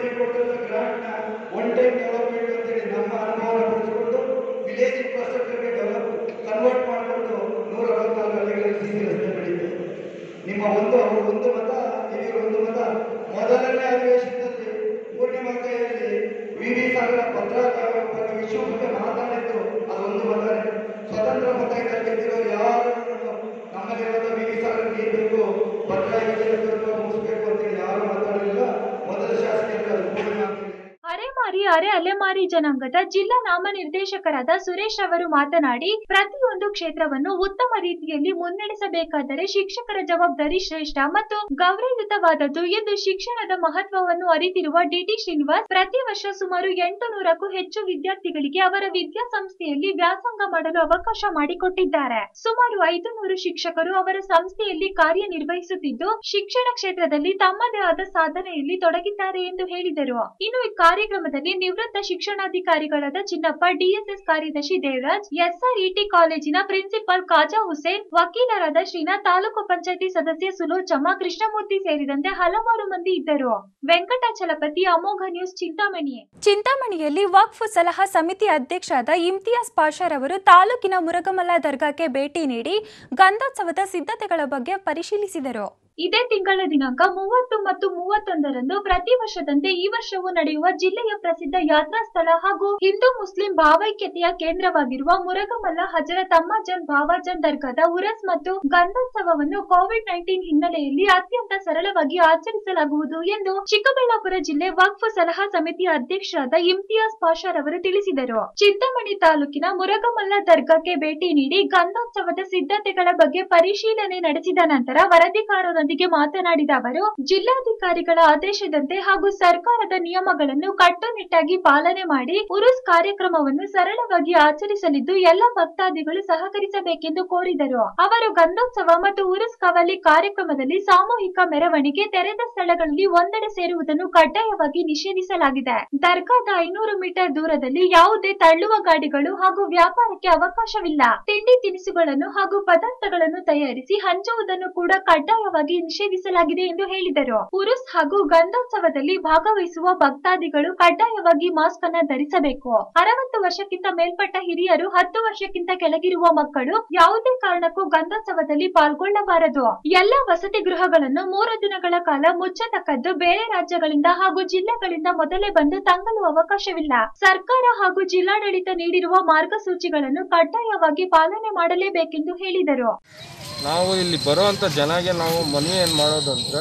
ನಿಮ್ಮ ಒಂದು ಅವರು ಒಂದು ಮತ ಹಿರಿಯರು ಒಂದು ಮತ. ಮೊದಲನೇ ಅಧಿವೇಶನದಲ್ಲಿ ಪೂರ್ಣಿಮಾ ಕೈಯಲ್ಲಿ ವಿ ವಿ ಸಾಗರ ಪತ್ರ ವಿಷಯ ಬಗ್ಗೆ ಮಾತಾಡಿದ್ದು ಅದೊಂದು ಮತ. ಸ್ವತಂತ್ರ ಮತ ಗೆದ್ದಿರೋ ಯಾರು ನಮ್ಮಲ್ಲಿರೋದು ವಿ ವಿ ಸಾಗರ ನೀಡಬೇಕು, ಪತ್ರ ಮುಗಿಸ್ಬೇಕು ಅಂತೇಳಿ ಯಾರು ಮಾತಾಡಲಿಲ್ಲ. ಮೊದಲ ಶಾಸಕರು ಪೂರ್ಣಿಮಾ ಅರೆಮಾರಿ ಅರೆ ಅಲೆಮಾರಿ ಜನಾಂಗದ ಜಿಲ್ಲಾ ನಾಮನಿರ್ದೇಶಕರಾದ ಸುರೇಶ್ ಅವರು ಮಾತನಾಡಿ, ಪ್ರತಿಯೊಂದು ಕ್ಷೇತ್ರವನ್ನು ಉತ್ತಮ ರೀತಿಯಲ್ಲಿ ಮುನ್ನಡೆಸಬೇಕಾದರೆ ಶಿಕ್ಷಕರ ಜವಾಬ್ದಾರಿ ಶ್ರೇಷ್ಠ ಮತ್ತು ಗೌರವಯುತವಾದದ್ದು ಎಂದು ಶಿಕ್ಷಣದ ಮಹತ್ವವನ್ನು ಅರಿತಿರುವ ಡಿಟಿ ಶ್ರೀನಿವಾಸ್ ಪ್ರತಿ ವರ್ಷ ಸುಮಾರು ಎಂಟು ನೂರಕ್ಕೂ ಹೆಚ್ಚು ವಿದ್ಯಾರ್ಥಿಗಳಿಗೆ ಅವರ ವಿದ್ಯಾಸಂಸ್ಥೆಯಲ್ಲಿ ವ್ಯಾಸಂಗ ಮಾಡಲು ಅವಕಾಶ ಮಾಡಿಕೊಟ್ಟಿದ್ದಾರೆ. ಸುಮಾರು ಐದು ನೂರು ಶಿಕ್ಷಕರು ಅವರ ಸಂಸ್ಥೆಯಲ್ಲಿ ಕಾರ್ಯನಿರ್ವಹಿಸುತ್ತಿದ್ದು ಶಿಕ್ಷಣ ಕ್ಷೇತ್ರದಲ್ಲಿ ತಮ್ಮದೇ ಆದ ಸಾಧನೆಯಲ್ಲಿ ತೊಡಗಿದ್ದಾರೆ ಎಂದು ಹೇಳಿದರು. ಇನ್ನು ಈ ಕಾರ್ಯಕ್ರಮದಲ್ಲಿ ನಿವೃತ್ತ ಶಿಕ್ಷಣಾಧಿಕಾರಿಗಳಾದ ಚಿನ್ನಪ್ಪ, ಡಿಎಸ್ಎಸ್ ಕಾರ್ಯದರ್ಶಿ ದೇವರಾಜ್, ಎಸ್ಆರ್ಇಟಿ ಕಾಲೇಜಿನ ಪ್ರಿನ್ಸಿಪಾಲ್ ಖಾಜಾ ಹುಸೇನ್, ವಕೀಲರಾದ ಶ್ರೀನಾಥ್, ತಾಲೂಕು ಪಂಚಾಯತಿ ಸದಸ್ಯ ಸುಲೋಚಮ್ಮ, ಕೃಷ್ಣಮೂರ್ತಿ ಸೇರಿದಂತೆ ಹಲವಾರು ಮಂದಿ ಇದ್ದರು. ವೆಂಕಟಾಚಲಪತಿ, ಅಮೋಘ ನ್ಯೂಸ್, ಚಿಂತಾಮಣಿ. ಚಿಂತಾಮಣಿಯಲ್ಲಿ ವಕ್ಫ್ ಸಲಹಾ ಸಮಿತಿ ಅಧ್ಯಕ್ಷರಾದ ಇಮ್ತಿಯಾಜ್ ಪಾಷಾರವರು ತಾಲೂಕಿನ ಮುರುಗಮಲ್ಲ ದರ್ಗಾಕ್ಕೆ ಭೇಟಿ ನೀಡಿ ಗಂಧೋತ್ಸವದ ಸಿದ್ಧತೆಗಳ ಬಗ್ಗೆ ಪರಿಶೀಲಿಸಿದರು. ಇದೇ ತಿಂಗಳ ದಿನಾಂಕ ಮೂವತ್ತು ಮತ್ತು ಮೂವತ್ತೊಂದರಂದು ಪ್ರತಿ ವರ್ಷದಂತೆ ಈ ವರ್ಷವೂ ನಡೆಯುವ ಜಿಲ್ಲೆಯ ಪ್ರಸಿದ್ಧ ಯಾತ್ರಾ ಸ್ಥಳ ಹಾಗೂ ಹಿಂದೂ ಮುಸ್ಲಿಂ ಭಾವೈಕ್ಯತೆಯ ಕೇಂದ್ರವಾಗಿರುವ ಮುರುಗಮಲ್ಲ ಹಜರತ್ ಅಮ್ಮಾಜಾನ್ ಬಾವಾಜಾನ್ ದರ್ಗಾದ ಉರಸ್ ಮತ್ತು ಗಂಧೋತ್ಸವವನ್ನು ಕೋವಿಡ್ ನೈನ್ಟೀನ್ ಹಿನ್ನೆಲೆಯಲ್ಲಿ ಅತ್ಯಂತ ಸರಳವಾಗಿ ಆಚರಿಸಲಾಗುವುದು ಎಂದು ಚಿಕ್ಕಬಳ್ಳಾಪುರ ಜಿಲ್ಲೆ ವಕ್ಫ್ ಸಲಹಾ ಸಮಿತಿಯ ಅಧ್ಯಕ್ಷರಾದ ಇಮ್ತಿಯಾಜ್ ಪಾಷಾರ್ ಅವರು ತಿಳಿಸಿದರು. ಚಿಂತಾಮಣಿ ತಾಲೂಕಿನ ಮುರುಗಮಲ್ಲ ದರ್ಗಾಕ್ಕೆ ಭೇಟಿ ನೀಡಿ ಗಂಧೋತ್ಸವದ ಸಿದ್ಧತೆಗಳ ಬಗ್ಗೆ ಪರಿಶೀಲನೆ ನಡೆಸಿದ ನಂತರ ವರದಿಗಾರರ ಮಾತನಾಡಿದ ಅವರು, ಜಿಲ್ಲಾಧಿಕಾರಿಗಳ ಆದೇಶದಂತೆ ಹಾಗೂ ಸರ್ಕಾರದ ನಿಯಮಗಳನ್ನು ಕಟ್ಟುನಿಟ್ಟಾಗಿ ಪಾಲನೆ ಮಾಡಿ ಉರುಸ್ ಕಾರ್ಯಕ್ರಮವನ್ನು ಸರಳವಾಗಿ ಆಚರಿಸಲಿದ್ದು ಎಲ್ಲ ಭಕ್ತಾದಿಗಳು ಸಹಕರಿಸಬೇಕೆಂದು ಕೋರಿದರು. ಅವರು ಗಂಧೋತ್ಸವ ಮತ್ತು ಉರುಸ್ ಕವಾಲಿ ಕಾರ್ಯಕ್ರಮದಲ್ಲಿ ಸಾಮೂಹಿಕ ಮೆರವಣಿಗೆ, ತೆರೆದ ಸ್ಥಳಗಳಲ್ಲಿ ಒಂದೆಡೆ ಸೇರುವುದನ್ನು ಕಡ್ಡಾಯವಾಗಿ ನಿಷೇಧಿಸಲಾಗಿದೆ. ದರ್ಗಾದ ಐನೂರು ಮೀಟರ್ ದೂರದಲ್ಲಿ ಯಾವುದೇ ತಳ್ಳುವ ಗಾಡಿಗಳು ಹಾಗೂ ವ್ಯಾಪಾರಕ್ಕೆ ಅವಕಾಶವಿಲ್ಲ. ತಿಂಡಿ ತಿನಿಸುಗಳನ್ನು ಹಾಗೂ ಪದಾರ್ಥಗಳನ್ನು ತಯಾರಿಸಿ ಹಂಚುವುದನ್ನು ಕೂಡ ಕಡ್ಡಾಯವಾಗಿ ನಿಷೇಧಿಸಲಾಗಿದೆ ಎಂದು ಹೇಳಿದರು. ಉರುಸ್ ಹಾಗೂ ಗಂಧೋತ್ಸವದಲ್ಲಿ ಭಾಗವಹಿಸುವ ಭಕ್ತಾದಿಗಳು ಕಡ್ಡಾಯವಾಗಿ ಮಾಸ್ಕ್ ಅನ್ನು ಧರಿಸಬೇಕು. ಅರವತ್ತು ವರ್ಷಕ್ಕಿಂತ ಮೇಲ್ಪಟ್ಟ ಹಿರಿಯರು, ಹತ್ತು ವರ್ಷಕ್ಕಿಂತ ಕೆಳಗಿರುವ ಮಕ್ಕಳು ಯಾವುದೇ ಕಾರಣಕ್ಕೂ ಗಂಧೋತ್ಸವದಲ್ಲಿ ಪಾಲ್ಗೊಳ್ಳಬಾರದು. ಎಲ್ಲ ವಸತಿ ಗೃಹಗಳನ್ನು ಮೂರು ದಿನಗಳ ಕಾಲ ಮುಚ್ಚತಕ್ಕದ್ದು. ಬೇರೆ ರಾಜ್ಯಗಳಿಂದ ಹಾಗೂ ಜಿಲ್ಲೆಗಳಿಂದ ಮೊದಲೇ ಬಂದು ತಂಗಲು ಅವಕಾಶವಿಲ್ಲ. ಸರ್ಕಾರ ಹಾಗೂ ಜಿಲ್ಲಾಡಳಿತ ನೀಡಿರುವ ಮಾರ್ಗಸೂಚಿಗಳನ್ನು ಕಡ್ಡಾಯವಾಗಿ ಪಾಲನೆ ಮಾಡಲೇಬೇಕೆಂದು ಹೇಳಿದರು. ನಾವು ಇಲ್ಲಿ ಬರುವಂಥ ಜನಗೆ ನಾವು ಮನವಿ ಏನು ಮಾಡೋದಂದರೆ,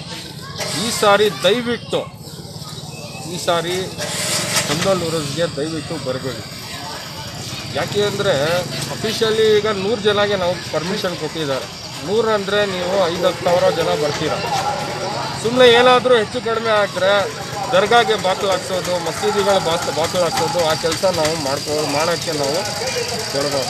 ಈ ಸಾರಿ ದಯವಿಟ್ಟು ಈ ಸಾರಿ ಹನ್ನೊಂದು ಉರುಸ್ಗೆ ದಯವಿಟ್ಟು ಬರಬೇಡಿ. ಯಾಕೆ ಅಂದರೆ ಅಫಿಷಿಯಲಿ ಈಗ ನೂರು ಜನಗೆ ನಾವು ಪರ್ಮಿಷನ್ ಕೊಟ್ಟಿದ್ದಾರೆ. ನೂರು ಅಂದರೆ ನೀವು ಐದು ಹತ್ತು ಸಾವಿರ ಜನ ಬರ್ತೀರ. ಸುಮ್ಮನೆ ಏನಾದರೂ ಹೆಚ್ಚು ಕಡಿಮೆ ಆದರೆ ದರ್ಗಾಗೆ ಬಾಗಿಲು ಹಾಕ್ಸೋದು, ಮಸೀದಿಗಳ ಬಾಸ್ ಬಾಗಿಲು ಹಾಕ್ಸೋದು, ಆ ಕೆಲಸ ನಾವು ಮಾಡ್ಕೋ ಮಾಡೋಕ್ಕೆ ನಾವು ಕೊಡ್ಬೋದು.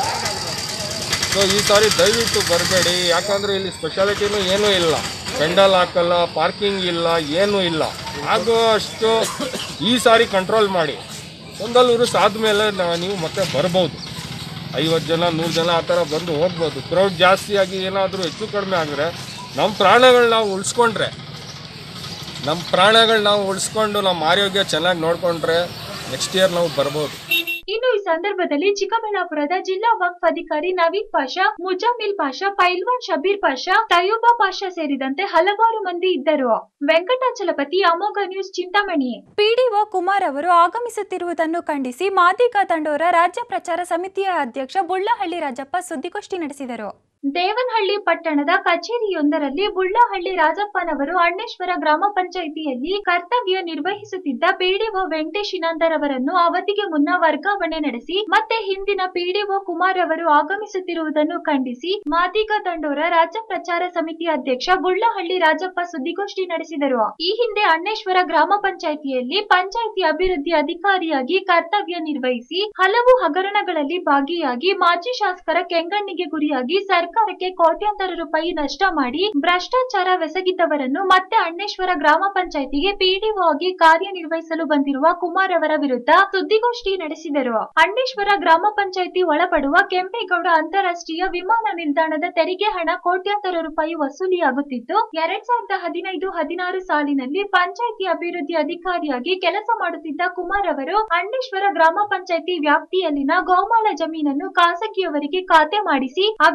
ಸೊ ಈ ಸಾರಿ ದಯವಿಟ್ಟು ಬರಬೇಡಿ. ಯಾಕಂದರೆ ಇಲ್ಲಿ ಸ್ಪೆಷಾಲಿಟಿನೂ ಏನೂ ಇಲ್ಲ, ಪೆಂಡಲ್ ಹಾಕಲ್ಲ, ಪಾರ್ಕಿಂಗ್ ಇಲ್ಲ, ಏನೂ ಇಲ್ಲ. ಆಗೋ ಅಷ್ಟು ಈ ಸಾರಿ ಕಂಟ್ರೋಲ್ ಮಾಡಿ. ಒಂದಲ್ಲಿ ಉರುಸ್ ಆದಮೇಲೆ ನೀವು ಮತ್ತೆ ಬರ್ಬೋದು. ಐವತ್ತು ಜನ ನೂರು ಜನ ಆ ಥರ ಬಂದು ಹೋಗ್ಬೋದು. ಕ್ರೌಡ್ ಜಾಸ್ತಿಯಾಗಿ ಏನಾದರೂ ಹೆಚ್ಚು ಕಡಿಮೆ ಆದರೆ ನಮ್ಮ ಪ್ರಾಣಗಳು ನಾವು ಉಳಿಸ್ಕೊಂಡ್ರೆ ನಮ್ಮ ಪ್ರಾಣಗಳು ನಾವು ಉಳಿಸ್ಕೊಂಡು ನಮ್ಮ ಆರೋಗ್ಯ ಚೆನ್ನಾಗಿ ನೋಡಿಕೊಂಡ್ರೆ ನೆಕ್ಸ್ಟ್ ಇಯರ್ ನಾವು ಬರ್ಬೋದು. ಇನ್ನು ಈ ಸಂದರ್ಭದಲ್ಲಿ ಚಿಕ್ಕಬಳ್ಳಾಪುರದ ಜಿಲ್ಲಾ ವಕ್ಫ್ ಅಧಿಕಾರಿ ನವೀದ್ ಪಾಷಾ, ಮುಜಾಮಿಲ್ ಪಾಷಾ, ಪೈಲ್ವಾನ್ ಶಬೀರ್ ಪಾಷಾ, ತಯೂಬಾ ಪಾಷಾ ಸೇರಿದಂತೆ ಹಲವಾರು ಮಂದಿ ಇದ್ದರು. ವೆಂಕಟಾಚಲಪತಿ, ಅಮೋಘ ನ್ಯೂಸ್, ಚಿಂತಾಮಣಿ. ಪಿಡಿಒ ಕುಮಾರ್ ಅವರು ಆಗಮಿಸುತ್ತಿರುವುದನ್ನು ಖಂಡಿಸಿ ಮಾದಿಗ ದಂಡೋರ ರಾಜ್ಯ ಪ್ರಚಾರ ಸಮಿತಿಯ ಅಧ್ಯಕ್ಷ ಬುಳ್ಳಹಳ್ಳಿ ರಾಜಪ್ಪ ಸುದ್ದಿಗೋಷ್ಠಿ ನಡೆಸಿದರು. ದೇವನಹಳ್ಳಿ ಪಟ್ಟಣದ ಕಚೇರಿಯೊಂದರಲ್ಲಿ ಬುಳ್ಳಹಳ್ಳಿ ರಾಜಪ್ಪನವರು ಅಣ್ಣೇಶ್ವರ ಗ್ರಾಮ ಪಂಚಾಯಿತಿಯಲ್ಲಿ ಕರ್ತವ್ಯ ನಿರ್ವಹಿಸುತ್ತಿದ್ದ ಪಿಡಿಒ ವೆಂಕಟೇಶ್ ಇನಾಂದರ್ ಅವರನ್ನು ಅವಧಿಗೆ ಮುನ್ನ ವರ್ಗಾವಣೆ ನಡೆಸಿ ಮತ್ತೆ ಹಿಂದಿನ ಪಿಡಿಒ ಕುಮಾರ್ ಅವರು ಆಗಮಿಸುತ್ತಿರುವುದನ್ನು ಖಂಡಿಸಿ ಮಾದಿಗ ದಂಡೋರ ರಾಜ್ಯ ಪ್ರಚಾರ ಸಮಿತಿ ಅಧ್ಯಕ್ಷ ಬುಳ್ಳಹಳ್ಳಿ ರಾಜಪ್ಪ ಸುದ್ದಿಗೋಷ್ಠಿ ನಡೆಸಿದರು. ಈ ಹಿಂದೆ ಅಣ್ಣೇಶ್ವರ ಗ್ರಾಮ ಪಂಚಾಯಿತಿಯಲ್ಲಿ ಪಂಚಾಯಿತಿ ಅಭಿವೃದ್ಧಿ ಅಧಿಕಾರಿಯಾಗಿ ಕರ್ತವ್ಯ ನಿರ್ವಹಿಸಿ ಹಲವು ಹಗರಣಗಳಲ್ಲಿ ಭಾಗಿಯಾಗಿ ಮಾಜಿ ಶಾಸಕರ ಕೆಂಗಣ್ಣಿಗೆ ಗುರಿಯಾಗಿ ಸರ್ಕಾರಕ್ಕೆ ಕೋಟ್ಯಾಂತರ ರೂಪಾಯಿ ನಷ್ಟ ಮಾಡಿ ಭ್ರಷ್ಟಾಚಾರವೆಸಗಿದ್ದವರನ್ನು ಮತ್ತೆ ಅಣ್ಣೇಶ್ವರ ಗ್ರಾಮ ಪಂಚಾಯಿತಿಗೆ ಪಿಡಿಒ ಆಗಿ ಕಾರ್ಯನಿರ್ವಹಿಸಲು ಬಂದಿರುವ ಕುಮಾರ್ ಅವರ ವಿರುದ್ಧ ಸುದ್ದಿಗೋಷ್ಠಿ ನಡೆಸಿದರು. ಅಣ್ಣೇಶ್ವರ ಗ್ರಾಮ ಪಂಚಾಯಿತಿ ಒಳಪಡುವ ಕೆಂಪೇಗೌಡ ಅಂತಾರಾಷ್ಟ್ರೀಯ ವಿಮಾನ ನಿಲ್ದಾಣದ ತೆರಿಗೆ ಹಣ ಕೋಟ್ಯಾಂತರ ರೂಪಾಯಿ ವಸೂಲಿಯಾಗುತ್ತಿದ್ದು, ಎರಡ್ ಸಾವಿರದ ಹದಿನೈದು ಹದಿನಾರು ಸಾಲಿನಲ್ಲಿ ಪಂಚಾಯಿತಿ ಅಭಿವೃದ್ಧಿ ಅಧಿಕಾರಿಯಾಗಿ ಕೆಲಸ ಮಾಡುತ್ತಿದ್ದ ಕುಮಾರ್ ಅವರು ಅಣ್ಣೇಶ್ವರ ಗ್ರಾಮ ಪಂಚಾಯಿತಿ ವ್ಯಾಪ್ತಿಯಲ್ಲಿನ ಗೋಮಾಳ ಜಮೀನನ್ನು ಖಾಸಗಿಯವರಿಗೆ ಖಾತೆ ಮಾಡಿಸಿ ಅವ್ಯವಹಾರ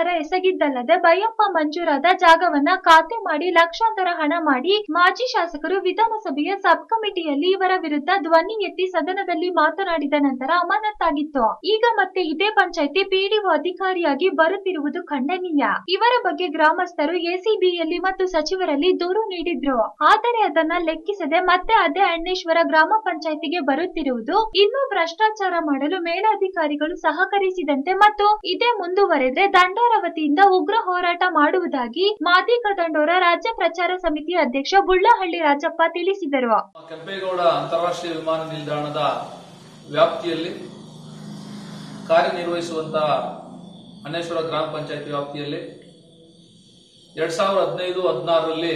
ಅವ್ಯವಹಾರ ಎಸಗಿದ್ದಲ್ಲದೆ ಬೈಯಪ್ಪ ಮಂಜೂರಾದ ಜಾಗವನ್ನ ಖಾತೆ ಮಾಡಿ ಲಕ್ಷಾಂತರ ಹಣ ಮಾಡಿ ಮಾಜಿ ಶಾಸಕರು ವಿಧಾನಸಭೆಯ ಸಬ್ ಕಮಿಟಿಯಲ್ಲಿ ಇವರ ವಿರುದ್ಧ ಧ್ವನಿ ಎತ್ತಿ ಸದನದಲ್ಲಿ ಮಾತನಾಡಿದ ನಂತರ ಅಮಾನತಾಗಿತ್ತು. ಈಗ ಮತ್ತೆ ಇದೇ ಪಂಚಾಯಿತಿ ಪಿಡಿಒ ಅಧಿಕಾರಿಯಾಗಿ ಬರುತ್ತಿರುವುದು ಖಂಡನೀಯ. ಇವರ ಬಗ್ಗೆ ಗ್ರಾಮಸ್ಥರು ಎಸಿಬಿಯಲ್ಲಿ ಮತ್ತು ಸಚಿವರಲ್ಲಿ ದೂರು ನೀಡಿದ್ರು. ಆದರೆ ಅದನ್ನ ಲೆಕ್ಕಿಸದೆ ಮತ್ತೆ ಅದೇ ಅಣ್ಣೇಶ್ವರ ಗ್ರಾಮ ಪಂಚಾಯಿತಿಗೆ ಬರುತ್ತಿರುವುದು ಇನ್ನೂ ಭ್ರಷ್ಟಾಚಾರ ಮಾಡಲು ಮೇಲಾಧಿಕಾರಿಗಳು ಸಹಕರಿಸಿದಂತೆ ಮತ್ತು ಇದೇ ಮುಂದುವರೆದ್ರೆ ದಂಡೋರ ವತಿಯಿಂದ ಉಗ್ರ ಹೋರಾಟ ಮಾಡುವುದಾಗಿ ಮಾದಿಗ ದಂಡೋರ ರಾಜ್ಯ ಪ್ರಚಾರ ಸಮಿತಿ ಅಧ್ಯಕ್ಷ ಬುಳ್ಳಹಳ್ಳಿ ರಾಜಪ್ಪ ತಿಳಿಸಿದರು. ಕೆಂಪೇಗೌಡ ಅಂತಾರಾಷ್ಟ್ರೀಯ ವಿಮಾನ ನಿಲ್ದಾಣದ ವ್ಯಾಪ್ತಿಯಲ್ಲಿ ಕಾರ್ಯನಿರ್ವಹಿಸುವಂತಹ ಅಣ್ಣೇಶ್ವರ ಗ್ರಾಮ ಪಂಚಾಯತ್ ವ್ಯಾಪ್ತಿಯಲ್ಲಿ ಎರಡ್ ಸಾವಿರದ ಹದಿನೈದು ಹದಿನಾರರಲ್ಲಿ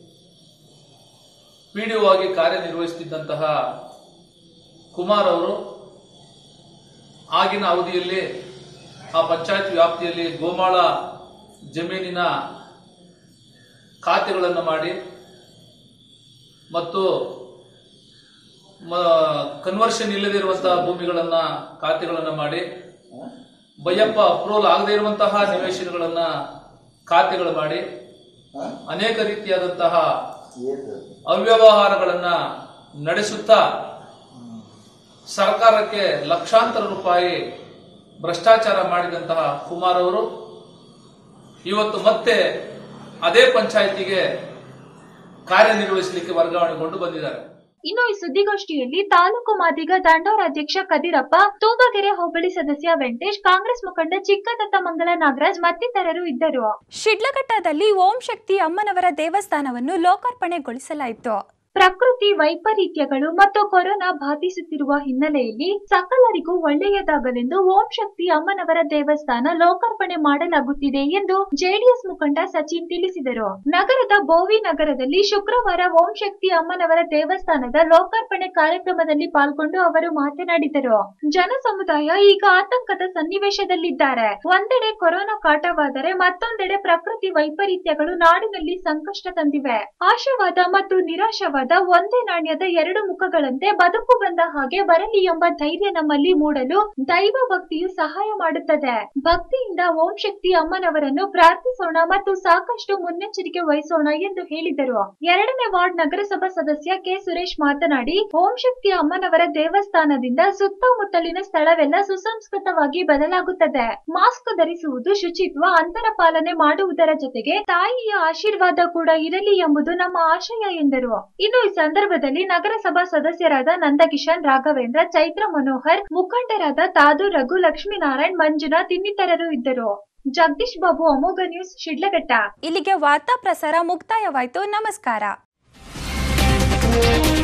ಪಿಡಿಒ ಆಗಿ ಕಾರ್ಯನಿರ್ವಹಿಸುತ್ತಿದ್ದಂತಹ ಕುಮಾರ್ ಅವರು ಆಗಿನ ಅವಧಿಯಲ್ಲಿ ಆ ಪಂಚಾಯತ್ ವ್ಯಾಪ್ತಿಯಲ್ಲಿ ಗೋಮಾಳ ಜಮೀನಿನ ಖಾತೆಗಳನ್ನು ಮಾಡಿ ಮತ್ತು ಕನ್ವರ್ಷನ್ ಇಲ್ಲದಿರುವಂತಹ ಭೂಮಿಗಳನ್ನ ಖಾತೆಗಳನ್ನು ಮಾಡಿ ಬೈಯಪ್ಪ ಅಪ್ರೂವಲ್ ಆಗದೇ ಇರುವಂತಹ ನಿವೇಶನಗಳನ್ನ ಖಾತೆಗಳು ಮಾಡಿ ಅನೇಕ ರೀತಿಯಾದಂತಹ ಅವ್ಯವಹಾರಗಳನ್ನ ನಡೆಸುತ್ತಾ ಸರ್ಕಾರಕ್ಕೆ ಲಕ್ಷಾಂತರ ರೂಪಾಯಿ ಭ್ರಷ್ಟಾಚಾರ ಮಾಡಿದಂತಹ ಕುಮಾರ್ ಅವರು ಇವತ್ತು ಮತ್ತೆ ಅದೇ ಪಂಚಾಯಿತಿಗೆ ಕಾರ್ಯನಿರ್ವಹಿಸಲಿಕ್ಕೆ ವರ್ಗಾವಣೆಗೊಂಡು ಬಂದಿದ್ದಾರೆ. ಇನ್ನು ಈ ಸುದ್ದಿಗೋಷ್ಠಿಯಲ್ಲಿ ತಾಲೂಕು ಮಾದಿಗ ದಂಡೋರ ಅಧ್ಯಕ್ಷ ಕದಿರಪ್ಪ, ತೂಬಗೆರೆ ಹೋಬಳಿ ಸದಸ್ಯ ವೆಂಕಟೇಶ್, ಕಾಂಗ್ರೆಸ್ ಮುಖಂಡ ಚಿಕ್ಕದತ್ತಮಂಗಲ ನಾಗರಾಜ್ ಮತ್ತಿತರರು ಇದ್ದರು. ಶಿಡ್ಲಘಟ್ಟದಲ್ಲಿ ಓಂ ಶಕ್ತಿ ಅಮ್ಮನವರ ದೇವಸ್ಥಾನವನ್ನು ಲೋಕಾರ್ಪಣೆಗೊಳಿಸಲಾಯಿತು. ಪ್ರಕೃತಿ ವೈಪರೀತ್ಯಗಳು ಮತ್ತು ಕೊರೋನಾ ಬಾಧಿಸುತ್ತಿರುವ ಹಿನ್ನೆಲೆಯಲ್ಲಿ ಸಕಲರಿಗೂ ಒಳ್ಳೆಯದಾಗಲೆಂದು ಓಂ ಶಕ್ತಿ ಅಮ್ಮನವರ ದೇವಸ್ಥಾನ ಲೋಕಾರ್ಪಣೆ ಮಾಡಲಾಗುತ್ತಿದೆ ಎಂದು ಜೆಡಿಎಸ್ ಮುಖಂಡ ಸಚಿನ್ ತಿಳಿಸಿದರು. ನಗರದ ಬೋವಿ ನಗರದಲ್ಲಿ ಶುಕ್ರವಾರ ಓಂ ಶಕ್ತಿ ಅಮ್ಮನವರ ದೇವಸ್ಥಾನದ ಲೋಕಾರ್ಪಣೆ ಕಾರ್ಯಕ್ರಮದಲ್ಲಿ ಪಾಲ್ಗೊಂಡು ಅವರು ಮಾತನಾಡಿದರು. ಜನ ಸಮುದಾಯ ಈಗ ಆತಂಕದ ಸನ್ನಿವೇಶದಲ್ಲಿದ್ದಾರೆ. ಒಂದೆಡೆ ಕೊರೋನಾ ಕಾಟವಾದರೆ ಮತ್ತೊಂದೆಡೆ ಪ್ರಕೃತಿ ವೈಪರೀತ್ಯಗಳು ನಾಡಿನಲ್ಲಿ ಸಂಕಷ್ಟ ತಂದಿವೆ. ಆಶಾವಾದ ಮತ್ತು ನಿರಾಶವಾದ ಒಂದೇ ನಾಣ್ಯದ ಎರಡು ಮುಖಗಳಂತೆ ಬದುಕು ಬಂದ ಹಾಗೆ ಬರಲಿ ಎಂಬ ಧೈರ್ಯ ನಮ್ಮಲ್ಲಿ ಮೂಡಲು ದೈವ ಭಕ್ತಿಯು ಸಹಾಯ ಮಾಡುತ್ತದೆ. ಭಕ್ತಿಯಿಂದ ಓಂ ಶಕ್ತಿ ಅಮ್ಮನವರನ್ನು ಪ್ರಾರ್ಥಿಸೋಣ ಮತ್ತು ಸಾಕಷ್ಟು ಮುನ್ನೆಚ್ಚರಿಕೆ ವಹಿಸೋಣ ಎಂದು ಹೇಳಿದರು. ಎರಡನೇ ವಾರ್ಡ್ ನಗರಸಭಾ ಸದಸ್ಯ ಕೆ ಸುರೇಶ್ ಮಾತನಾಡಿ, ಓಂ ಶಕ್ತಿ ಅಮ್ಮನವರ ದೇವಸ್ಥಾನದಿಂದ ಸುತ್ತಮುತ್ತಲಿನ ಸ್ಥಳವೆಲ್ಲ ಸುಸಂಸ್ಕೃತವಾಗಿ ಬದಲಾಗುತ್ತದೆ. ಮಾಸ್ಕ್ ಧರಿಸುವುದು, ಶುಚಿತ್ವ, ಅಂತರ ಪಾಲನೆ ಮಾಡುವುದರ ಜೊತೆಗೆ ತಾಯಿಯ ಆಶೀರ್ವಾದ ಕೂಡ ಇರಲಿ ಎಂಬುದು ನಮ್ಮ ಆಶಯ ಎಂದರು. ಇನ್ನು ಈ ಸಂದರ್ಭದಲ್ಲಿ ನಗರಸಭಾ ಸದಸ್ಯರಾದ ನಂದಕಿಶನ್, ರಾಘವೇಂದ್ರ, ಚೈತ್ರ ಮನೋಹರ್, ಮುಖಂಡರಾದ ತಾದೂರ್ ರಘು, ಲಕ್ಷ್ಮೀನಾರಾಯಣ್, ಮಂಜುನಾಥ್ ಇನ್ನಿತರರು ಇದ್ದರು. ಜಗದೀಶ್ ಬಾಬು, ಅಮೋಘ ನ್ಯೂಸ್, ಶಿಡ್ಲಘಟ್ಟ. ಇಲ್ಲಿಗೆ ವಾರ್ತಾ ಪ್ರಸಾರ ಮುಕ್ತಾಯವಾಯಿತು. ನಮಸ್ಕಾರ.